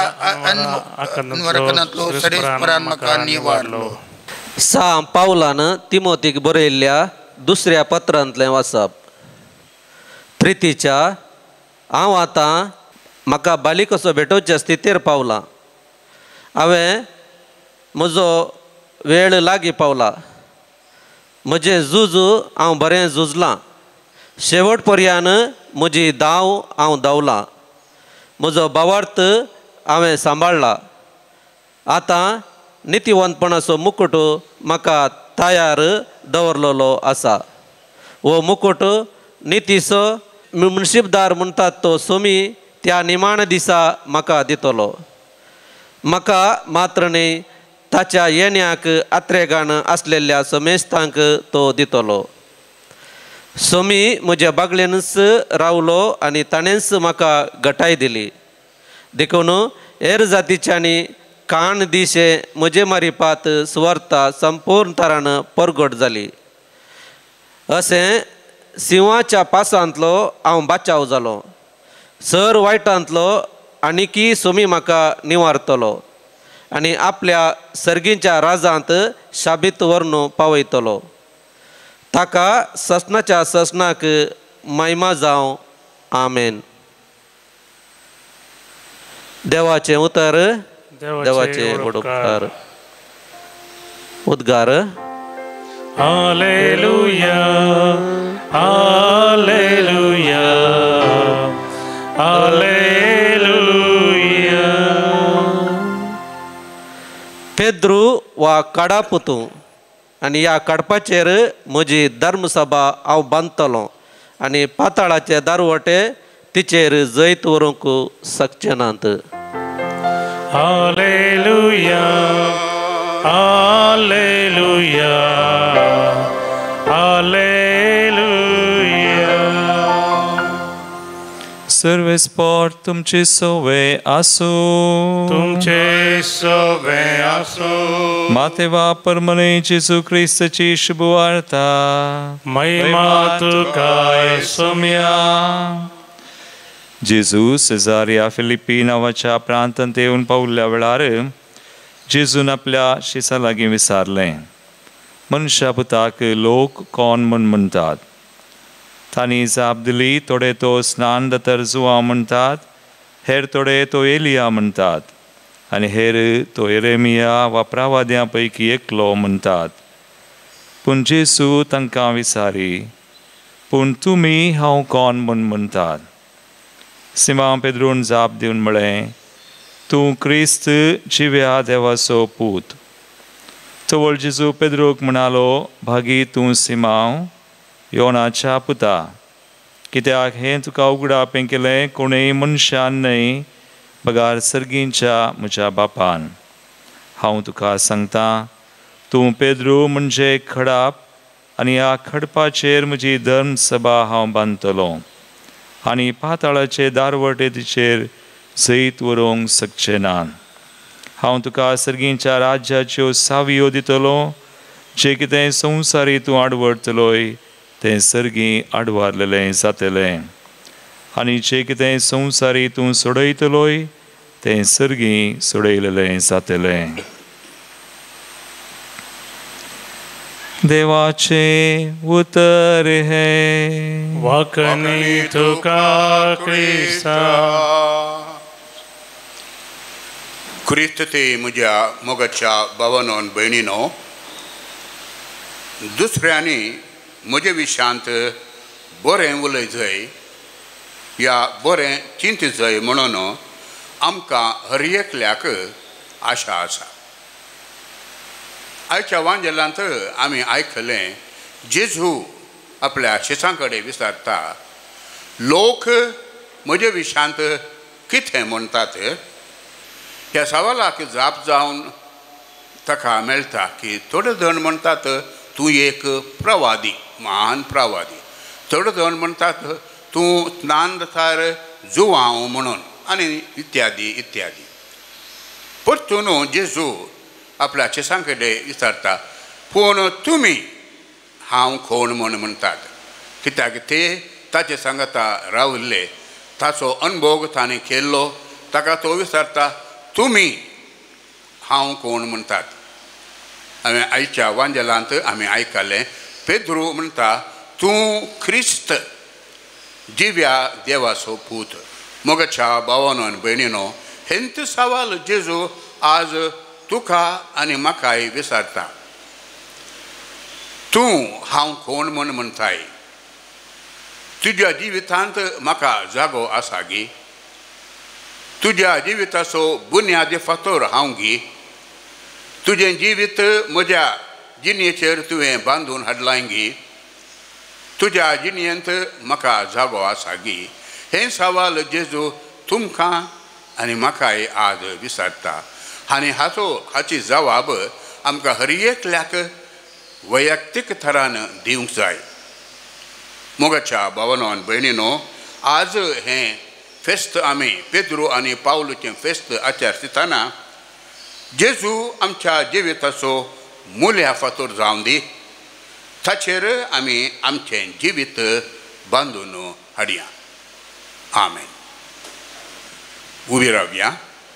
अनवरांतलो सर्वेस्परान म्हाका निवारलो. पावलान तिमोथीक बरयल्ल्या दुसऱ्या पत्रांतलें वाचप. प्रितीच्या हांव आतां म्हाका बाली कसो भेटोवच्या स्थितीर पावलां. हांवें म्हजो वेळ लागीं पावला. म्हजें झूज हांव बरें झुजलां. शेवट पर्यान म्हजी धांव हांव धांवलां. म्हजो भावार्थ हांवें सांबाळ्ळा. आतां नितीवंतपणाचो मुकुट म्हाका तयार दवरलेलो आसा. हो मुकुट नितीचो मुनशिबदार म्हणटात तो सोमी त्या निमाण दिसा म्हाका दितलो. म्हाका मात्र न्ही ताच्या येण्याक आत्रेगाण आसलेल्या समेस्तांक तो दितलो. सोमी म्हज्या बागलेनच रावलो आनी ताणेंच म्हाका घटाय दिली. देखून हेर जातीच्यांनी काण दिशे म्हजे मारिपात सुवार्ता संपूर्ण तरान परगट जाली. अशें सिंहाच्या पासांतलो हांव बाचाव जालो. सर वायटांतलो आनिकी सोमी म्हाका निवारतलो आनी आपल्या सर्गींच्या राजांत शाबीत व्हरून पावयतलो. ताका ससनाच्या ससनाक महिमा जावं. आमेन. देवाचें उतर. देवाचे उपकार. उद्गार. Hallelujah hallelujah hallelujah. पेद्रू वा काडापुतू आनी ह्या काडपाचेर म्हजी धर्मसभा हांव बांदतलों आनी पाताळाचे दारवटे तिचेर जैत व्हरूंक शकचे नात. Hallelujah hallelujah hallelujah. सर्वेस्पर तुमचे सवे आसो. तुमचे सवे आसो. मातेवा परमने जेजू ख्रिस्ताची शुभवार्ता. महिमा तुका सोम्या. जेजू सेजारिया फिलिप्पी नांवाच्या प्रांतांत येवन पावल्या वेळार जेजून आपल्या शिसा लागीं विचारलें, मनशा पुताक लोक कोण म्हूण म्हणटात? तांणी जाप दिली, थोडे तो स्नान दोतोर जुआंव म्हणटात, हेर थोडे तो एलिया म्हणटात आनी हेर तो येरेमिया वा प्रवाद्यां पैकी एकलो म्हणटात. पूण जेजू तांकां विचारी, पूण तुमी हांव कोण म्हूण म्हणटात? सिमोन पेद्रून जाप दिवन म्हळें, तूं क्रिस्त जिव्या देवाचो पूत. चवळ जेजू पेद्रूक म्हणालो, भागी तूं सिमोन, योनाच्या पुता, कित्याक हें तुका उगडापें केलें कोणेय मनशान न्हय, पगार सर्गींच्या म्हज्या बापान. हांव तुका सांगतां, तूं पेद्रू म्हणजे खडाप आनी ह्या खडपाचेर म्हजी धर्मसभा हांव बांदतलो आनी पाताळाचे दारवटे तिचेर जैत व्हरूंक शकचे नात. हांव तुका सर्गींच्या राज्याच्यो सावयो दितलो. जे कितें संवसारी तूं आडवडतलोय तें सर्गी आडवारलेलें जातलें आनी जे कितें संवसारी तूं सोडयतलोय तें सर्गी सोडयलेलें जातलें. देवाचे उतर हे. वखणी तुका क्रिस्ता. क्रिस्त ते म्हज्या मोगाच्या भावानो आनी भयणीनो, दुसऱ्यांनी म्हजे विशयांत बरें उलय जय या बरें चिंत जय म्हणून आमकां हर एकल्याक आशा आसा. आयच्या वांजेलांत आमी आयकलें जेजू आपल्या शिसां कडेन विचारता, लोक म्हजे विशयांत कितें म्हणटात. ह्या सवालाक जाप जावन ताका मेळटा की थोडे जाण म्हणटात तूं एक प्रवादी, महान प्रवादी. थोडे जाण म्हणटात तूं ज्ञानदार जुवांव म्हणून, आनी इत्यादी इत्यादी. परतून जेजू आपल्या शिसां कडेन विचारता, पूण तुमी हांव कोण म्हूण म्हणटात. कित्याक ते ताचे सांगता राविल्ले, ताचो अनुभव ताणें केल्लो. ताका तो विचारता, तुमी हांव कोण म्हणटात. हांवें आयच्या वांजेलांत आमी आयकलें पेद्रू म्हणटा, तूं क्रिस्त, जिव्या देवाचो पूत. मोगाच्या भावानो आनी भयणीनो, हेंच सवाल जेजू आज तुका आनी म्हाकाय विचारता. तूं हांव कोण म्हूण म्हणटाय. तुज्या जिवितांत म्हाका जागो आसा गी. तुज्या जिविताचो बुन्यादी फातर हांव गी. तुजें जिवीत म्हज्या जिणेचेर तुवें बांदून हाडलां गी. तुज्या जिणयेंत म्हाका जागो आसा गी. हें सवाल जेजू तुमकां आनी म्हाकाय आज विचारता. आनी हाची जबाब आमकां हर एकल्याक वैयक्तीक तरान दिवंक जाय. मोगाच्या भावानो आनी भयणीनो, आज हें फेस्त आमी पेद्रू आनी पावलूचें फेस्त आचरतना जेजू आमच्या जिविताचो मुल्या फातर जावन दी. ताचेर आमी आमचें जिवीत बांदून हाडया. आमेन. उबी रावया.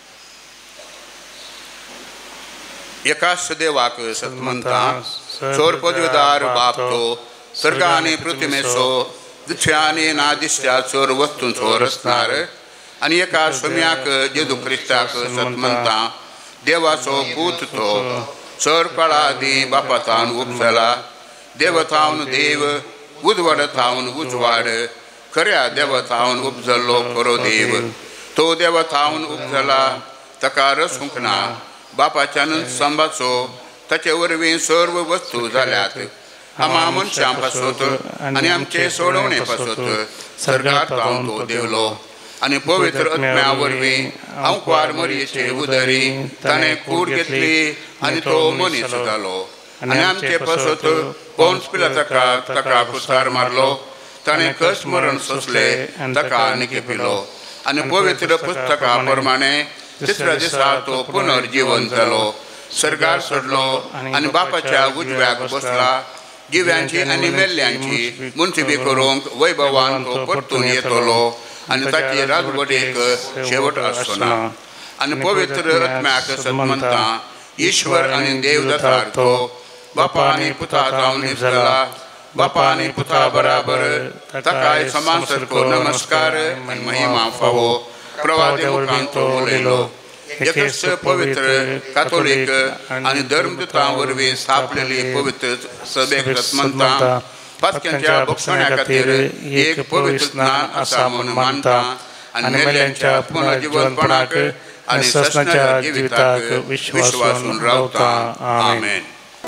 एका सदेवाक सतमंता चोर पदवीदार बाप तो सर्ग आनी पृथ्वीचो दुसऱ्या आनी नादिश्च्या चोर वस्तूंचो रचणार आनी एका सोम्याक जेजू क्रिस्ताक सतमंता देवाचो पूत तो चोर काळादी बापातावन उपजला. देवतावन देव उजवाडतावन उजवाड खऱ्या देवतावन उपजल्लो खरो देव. तो देवतावन उपजला ताका रसूंक ना. बापाच्यान संबाचो ताचे वरवीं सर्व वस्तू जाल्यात. आमा मनशां पासत आनी आमचे सोडवणे पासत सर्गार जावन तो देवलो. आनी पवित्र आत्म्या वरवीं हांव कुवार मरयेचे उदरी ताणें कूड घेतली आनी तो मनीस जालो. आनी आमचे पासत पोंस पिलाताका ताका कुस्तार मारलो. ताणें कस मरण सोंसले ताका निकेपिलो. आनी पवित्र पुस्तका प्रमाणे तिसऱ्या दिसा तो पुनर्जीवन जालो. सर्गार चडलो आनी बापाच्या उजव्याक बसला. जिव्यांची आनी मेल्ल्यांची मुंसिबी करूंक वैभवान तो परतून येतलो. आनी ताची राजवडीक शेवट आसचो ना. आनी पवित्र आत्म्याक सतमंता ईश्वर आनी देव जाता बापा आनी पुता जावन इजला. बापा आनी पुता बराबर ताकाय समान सरको नमस्कार आनी महिमा फावो. प्रवादी मुखान तो उलयलो. एकच पवित्र कातोलीक आनी धर्मदुतां वरवीं स्थापलेली पवित्र सभेक सतमंता पातक्यांच्या भक्षण्या खातीर एक पवित्र स्नान आसा म्हूण मानता. आनी मेल्ल्यांच्या पुनर्जीवनपणाक आनी ससनाच्या जिविताक विश्वासून रावता. आमेन.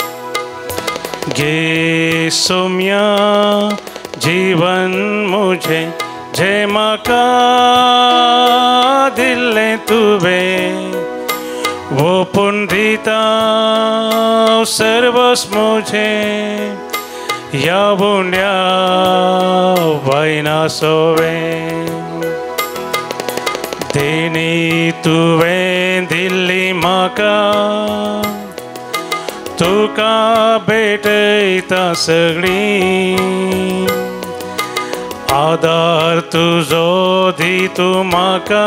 घे सोम्या जीवन मुझे जे म्हाका दिल्लें तुवें वो पुंडिता सर्वस मुझे या बुंड्या वायना सोवें. देणी तुवें दिल्ली म्हाका तुका भेटयता सगळी. आदार तुजो दी तूं म्हाका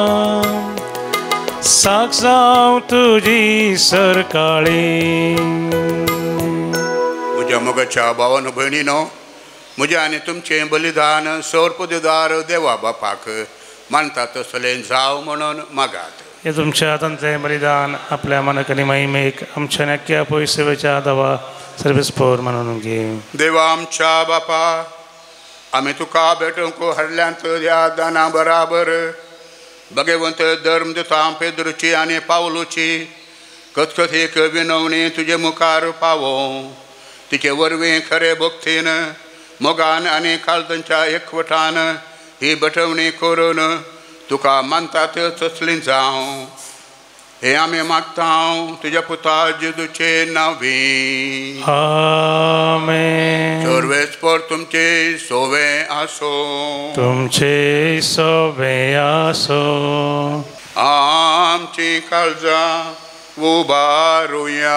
साक जावं तुजी सरकाळी. म्हज्या मोगाच्या भावानो भयणीनो, म्हजें आनी तुमचें बलिदान सौर पदवीदार देवा बापाक मानता तसलें जाव म्हणून मागात. हे तुमच्या हातांतलें बलिदान आपल्या मनक आनी महिमेक आमच्या नक्क्या पयसेवेच्या दवा सर्वेस्पोर म्हणून घे. देवा आमच्या बापा, आम्ही तुका भेटूंक हरल्यांत ह्या दाना बराबर भगवंत धर्म दिता पेद्रूची आनी पावलूची कथकथीक विनवणी तुजे मुखार पावो. तिचे वरवीं खरे भक्तीन मोगान आनी काळजांच्या एकवटान ही बटवणी करून तुका मानतात तसली जावं. हे आमी मागता तुज्या पुता जेजूचे नांवी. आमेन. सर्वेस्पर तुमचे सोवे आसो. तुमचे सोवे आसो. आमची काळजां उबारुया.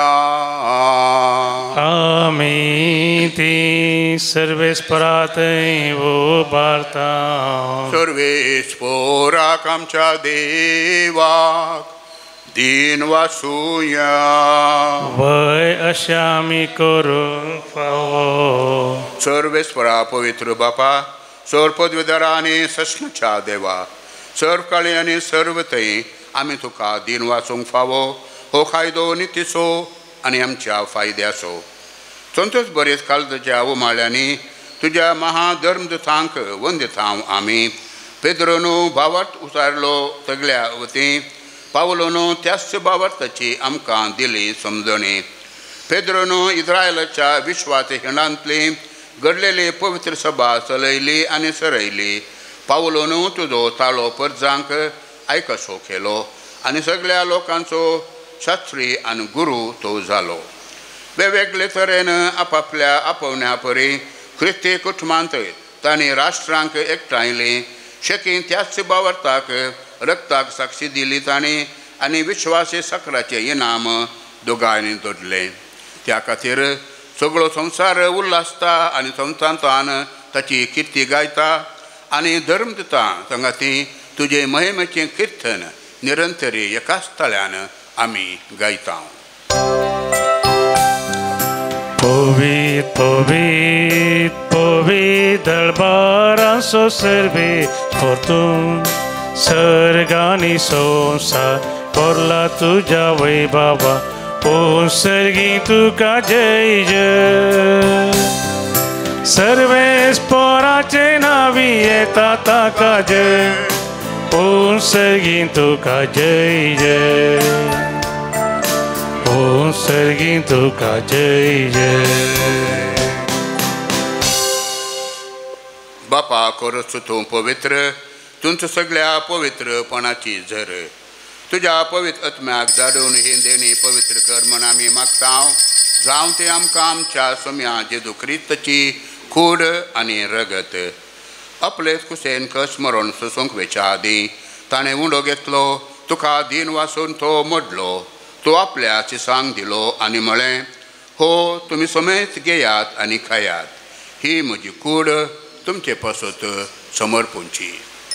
आमी ती सर्वेस्परात उबारता. सर्वेस्पराक आमच्या देवाक दिन वासुया. वय अशें आमी करूंक फावो. सर्वेस्परा पवित्र बापा, सर पदवीधरा आनी सस्नच्या देवा, सर्व काळी आनी सर्व थंय आमी तुका दिन वाचूंक फावो. हो कायदो नितीचो आनी आमच्या फायद्याचो. संतोश बरेच काळजाच्या उमाळ्यांनी तुज्या महाधर्मदूतांक वंदिता आमी. पेद्रोनू भावार्थ उसारलो सगळ्या वतीं, पावलोनू त्याच भावार्थाची आमकां दिली समजणी. पेद्रोनू इस्रायलाच्या विश्वास हिणांतली घडलेली पवित्र सभा चलयली आनी सरयली. पावलोनू तुजो ताळो परजांक आयकसो केलो आनी सगळ्या लोकांचो शास्त्री आनी गुरू तो जालो. वेगवेगळे तरेन आपापल्या आपोवण्या परी ख्रिस्ती कुटुंबांत तांणी राष्ट्रांक एकठांयली. शेकी त्याच भावार्थाक रक्ताक साक्षी दिली तांणी आनी विश्वासी साखराचें इनाम दोगांयनी जोडलें. त्या खातीर सगळो संवसार उल्हासता आनी संवसारांतान ताची किर्ती गायता आनी धर्मदूतां संगाती तुजे महिमेचें किर्तन निरंतरी एकाच तळ्यान आमी गायता. Povit, povit, povit darbaraso serve fortun सर्गानी संसार porla तुझ्या वैभवा सर्गी तुका जय जय. सर्वेस्पराचे नावी येता ताका जय. सर्गी तुका जय जय. सर्गी तुका जय जय. बापा कोरस तूं पवित्र, तुमच्या सगळ्या पवित्रपणाची झर तुझ्या पवित्र आत्म्याक धाडून ही देणी पवित्र कर म्हण आमी मागता. जावं ते आमकां आमच्या सोम्या जेजू क्रिस्ताची कूड आनी रगत. आपलेच कुसेन स्मरण सोसूंक वेच्या आदी ताणें उंडो घेतलो, तुका दिन वाचून तो मोडलो. तो आपल्या शिसांक दिलो आनी म्हळें, हो तुमी समेत घेयात आनी खायात. ही म्हजी कूड तुमचे पासत समर्पूंची.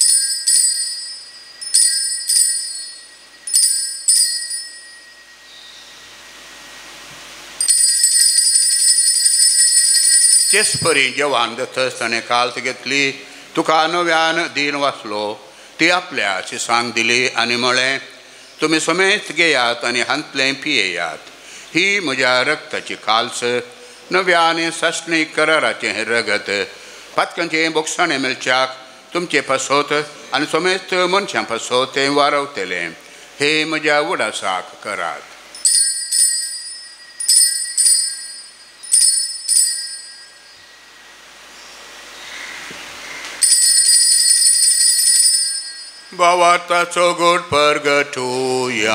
तेच परी जेवान दथस ताणें काल्त घेतली, तुका नव्यान दिन वाचलो. ती आपल्या शिसांक दिली आनी म्हळें, तुमी समेत घेयात आनी हांतलें पियेयात. ही म्हज्या रक्ताची काल्स, नव्या आनी सासणीक कराराचें रगत. पातकांचें बोगसाणें मेलच्याक तुमचे पासोत आनी समेत मनशां पासोत तें वारवतलें. हे म्हज्या उडासाक करात. भावार्थाचो गोड परगटुया.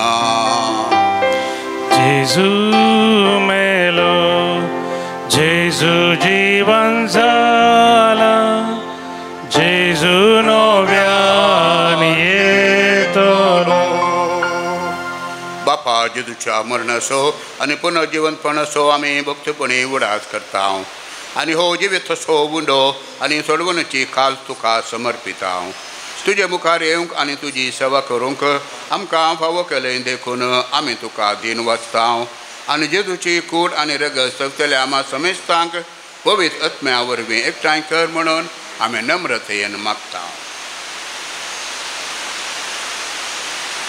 जेजू मेलो, जेजू जीवन जाला, जेजू नव्यान येतलो. बापा जेजूच्या मरणाचो आनी पुनर्जीवनपणाचो आमी भक्तपणी उडास करता आनी हो जिवीत असो उंडो आनी सोडवणुची काल तुका समर्पिता. तुजे मुखार येवंक आनी तुजी सेवा करूंक आमकां फावो केलें देखून आमी तुका दिन वाचता आनी जेजूची कूड आनी रगत सगतल्या आमा समेस्तांक पवित्र आत्म्या वरवीं एकठांय कर म्हणून आमी नम्रतेन मागता.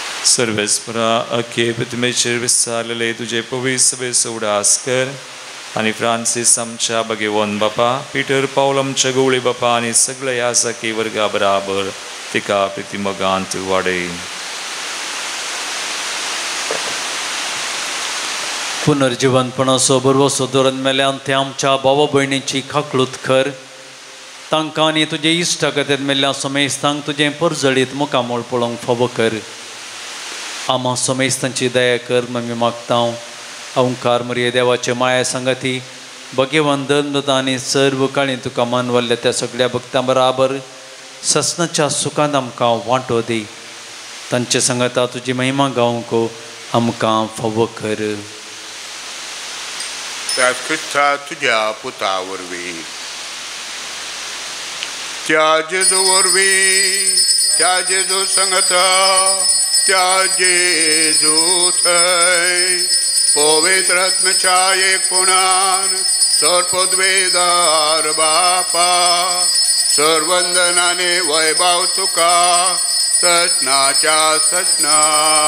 सर्वेस्परा अख्खे पृथ्वीचेर विस्तारलेले तुजे पवित्र सभेचो उडास कर. आनी फ्रांसीस आमच्या भगेवन बापा, पिटर पावल आमच्या गवळी बापा आनी सगळ्या ह्या सखी वर्गा बराबर तिका प्रितीमोगांत वाडय. पुनर्जीवनपणाचो बरवसो धोरण मेल्यान ते आमच्या भावा भयणीची खाकळूत कर. तांकां आनी तुजे इश्टागतींत मेल्ल्या समेस्तांक तुजें परजळीत मुखामोळ पळोवंक फावो कर. आम्हा समेस्तांची दया कर म्हण मागता. ओंकार मरिये देवाचे माया संगती भगवान धर्मदूता आनी सर्व काळी तुका मानवल्ल्या त्या सगळ्या भक्तां बराबर ससनाच्या सुखांत आमकां वांटो दी. तांचे संगता तुजी महिमा गावंक आमकां फावो कर. त्या ख्रिस्ता तुझ्या पुता वरवीं, त्या जेजू वरवीं, त्या जेजू संगता, त्या जेजू थंय पवित्र आत्म्याच्या एकपणान सर्वोद्वेदार बापा सर्वंदनाने वैभव तुका ससनाच्या ससना.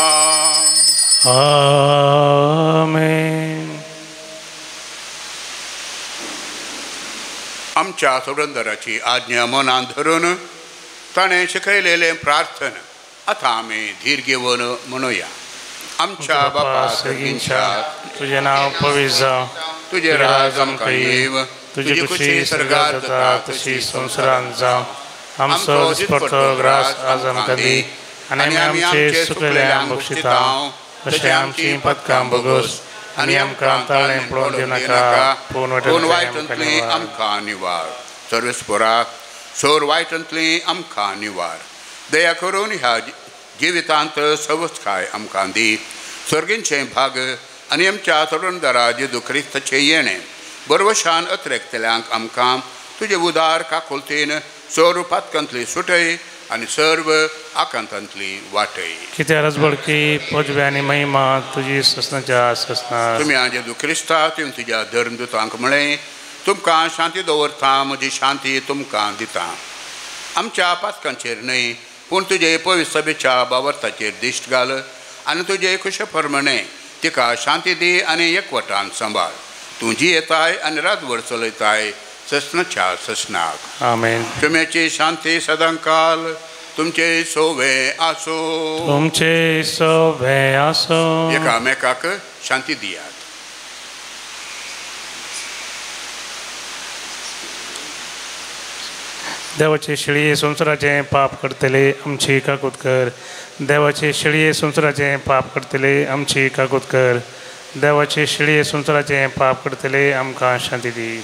आमेन. आमच्या सुरंदराची आज्ञा मनात धरून ताणें शिकयलेलें प्रार्थना आतां आमी धीर घेवन म्हणुया. आमच्या बापा सगळींच्या, तुझे नाव पवित्र जावं, तुझे राज आमकां येव, तुझी खुशी स्वर्गात जाता तशी संवसारांत जावं. आमचो दिसपडटो ग्रास आज आमकां दी, आनी आमचे सुकलेल्यांक बक्षितांव, तशें आमची पदकां बगोस, आनी आमकां ताळें पळोवन दिवं नाका, पूण वायटांतली आमकां निवार. सर्वेस्परा सोर वायटांतली आमकां निवार. दया करून ह्या जिवितांत सवस्काय आमकां दी. सर्गींचे भाग आनी आमच्या तरुणदारा जेजू क्रिस्ताचें येणें बरवशान अत्रेकतल्यांक आमकां तुजे उदार काकुलतेन सोर पातकांतली सुटय आनी सर्व आकांतांतली वाटय. कित्याक रजबडकी पदवी आनी महिमा तुजी ससनाच्या ससना. तुमी जेजू क्रिस्ता तुवें तुज्या धर्मदूतांक म्हळें, तुमकां शांती दवरता, म्हजी शांती तुमकां दिता. आमच्या पातकांचेर न्हय पूण तुजे पवित्र सभेच्या बावर्ताचेर दिश्ट घाल आनी तुजे खुशे प्रमाणे तिका शांती दी आनी एकवटान सांबाळ. तूं जी येताय आनी रातभर चलयताय ससनाच्या ससनाक. आमेन. तुमची शांती सदांकाल तुमचे सोवे आसो. तुमचे सोवे आसो. एकामेकाक शांती दियात. देवाचे शिळये संवसाराचें पाप करतले आमची काकूत कर. देवाचे शिळये संवसाराचें पाप करतले आमची काकूत कर. देवाचे शिळये संवसाराचें पाप करतले आमकां शांती दी.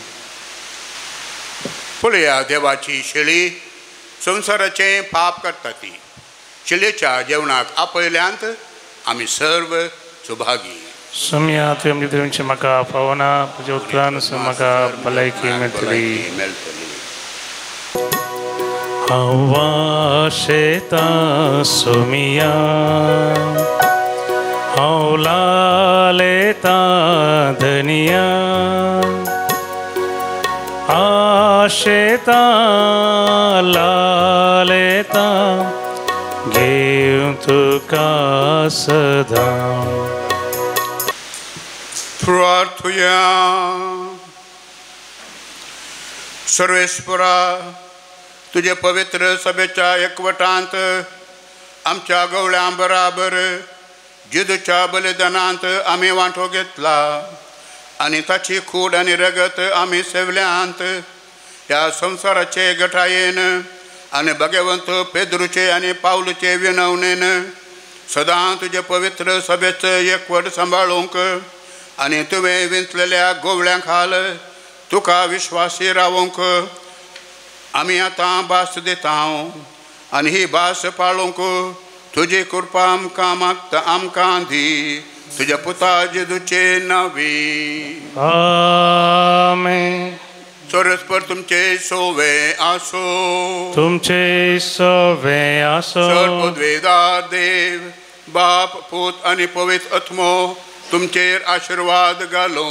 पळया देवाची शिळी संवसाराचें पाप करता ती. शिळेच्या जेवणाक आपयल्यांत आमी सर्व सुभागी. सुम्या तुवें आमचे देवांचे म्हाका फावना, तुज्या उतरान म्हाका भलायकी मेळटली. हांव शेता सुमिया, हांव लालेता धनिया, आशेता लालेता घेव तुका सदां. प्रार्थुया. सर्वेस्परा तुझे पवित्र सभेच्या एकवटांत आमच्या गवळ्यां बराबर जेजूच्या बलिदानांत आमी वांटो घेतला आनी ताची कूड आनी रगत आमी सेवल्यांत ह्या संवसाराचे गटायेन आनी भगवंत पेद्रूचे आनी पावलचे विनवणेन सदां तुजे पवित्र सभेचो एकवट सांबाळूंक आनी तुवें विंचलेल्या गोवळ्यां खाल तुका विश्वासी रावूंक आमी आतां भास दिता. आनी ही भास पाळूंक तुजी कृपा आमकां मागता आमकां दी. तुज्या पुता जेजूचे नांवी. आमेन. सर्वेस्पर तुमचे सोवे आसो. तुमचे सोवे आसो. सर्वोद्वेदार देव बाप पूत आनी पवित्र आत्मो तुमचेर आशिर्वाद घालो.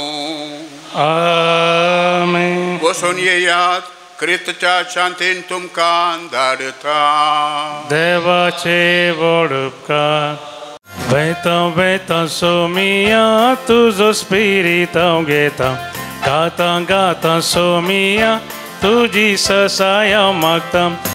आमेन. बसून येयात. क्रिस्ताच्या शांतीन तुमकां धाडता. देवाचे व्हड उपकार. वेता वेता सोमिया तुजो स्पिरीत हांव घेता. गाता गाता सोमिया तुझी ससाया मागता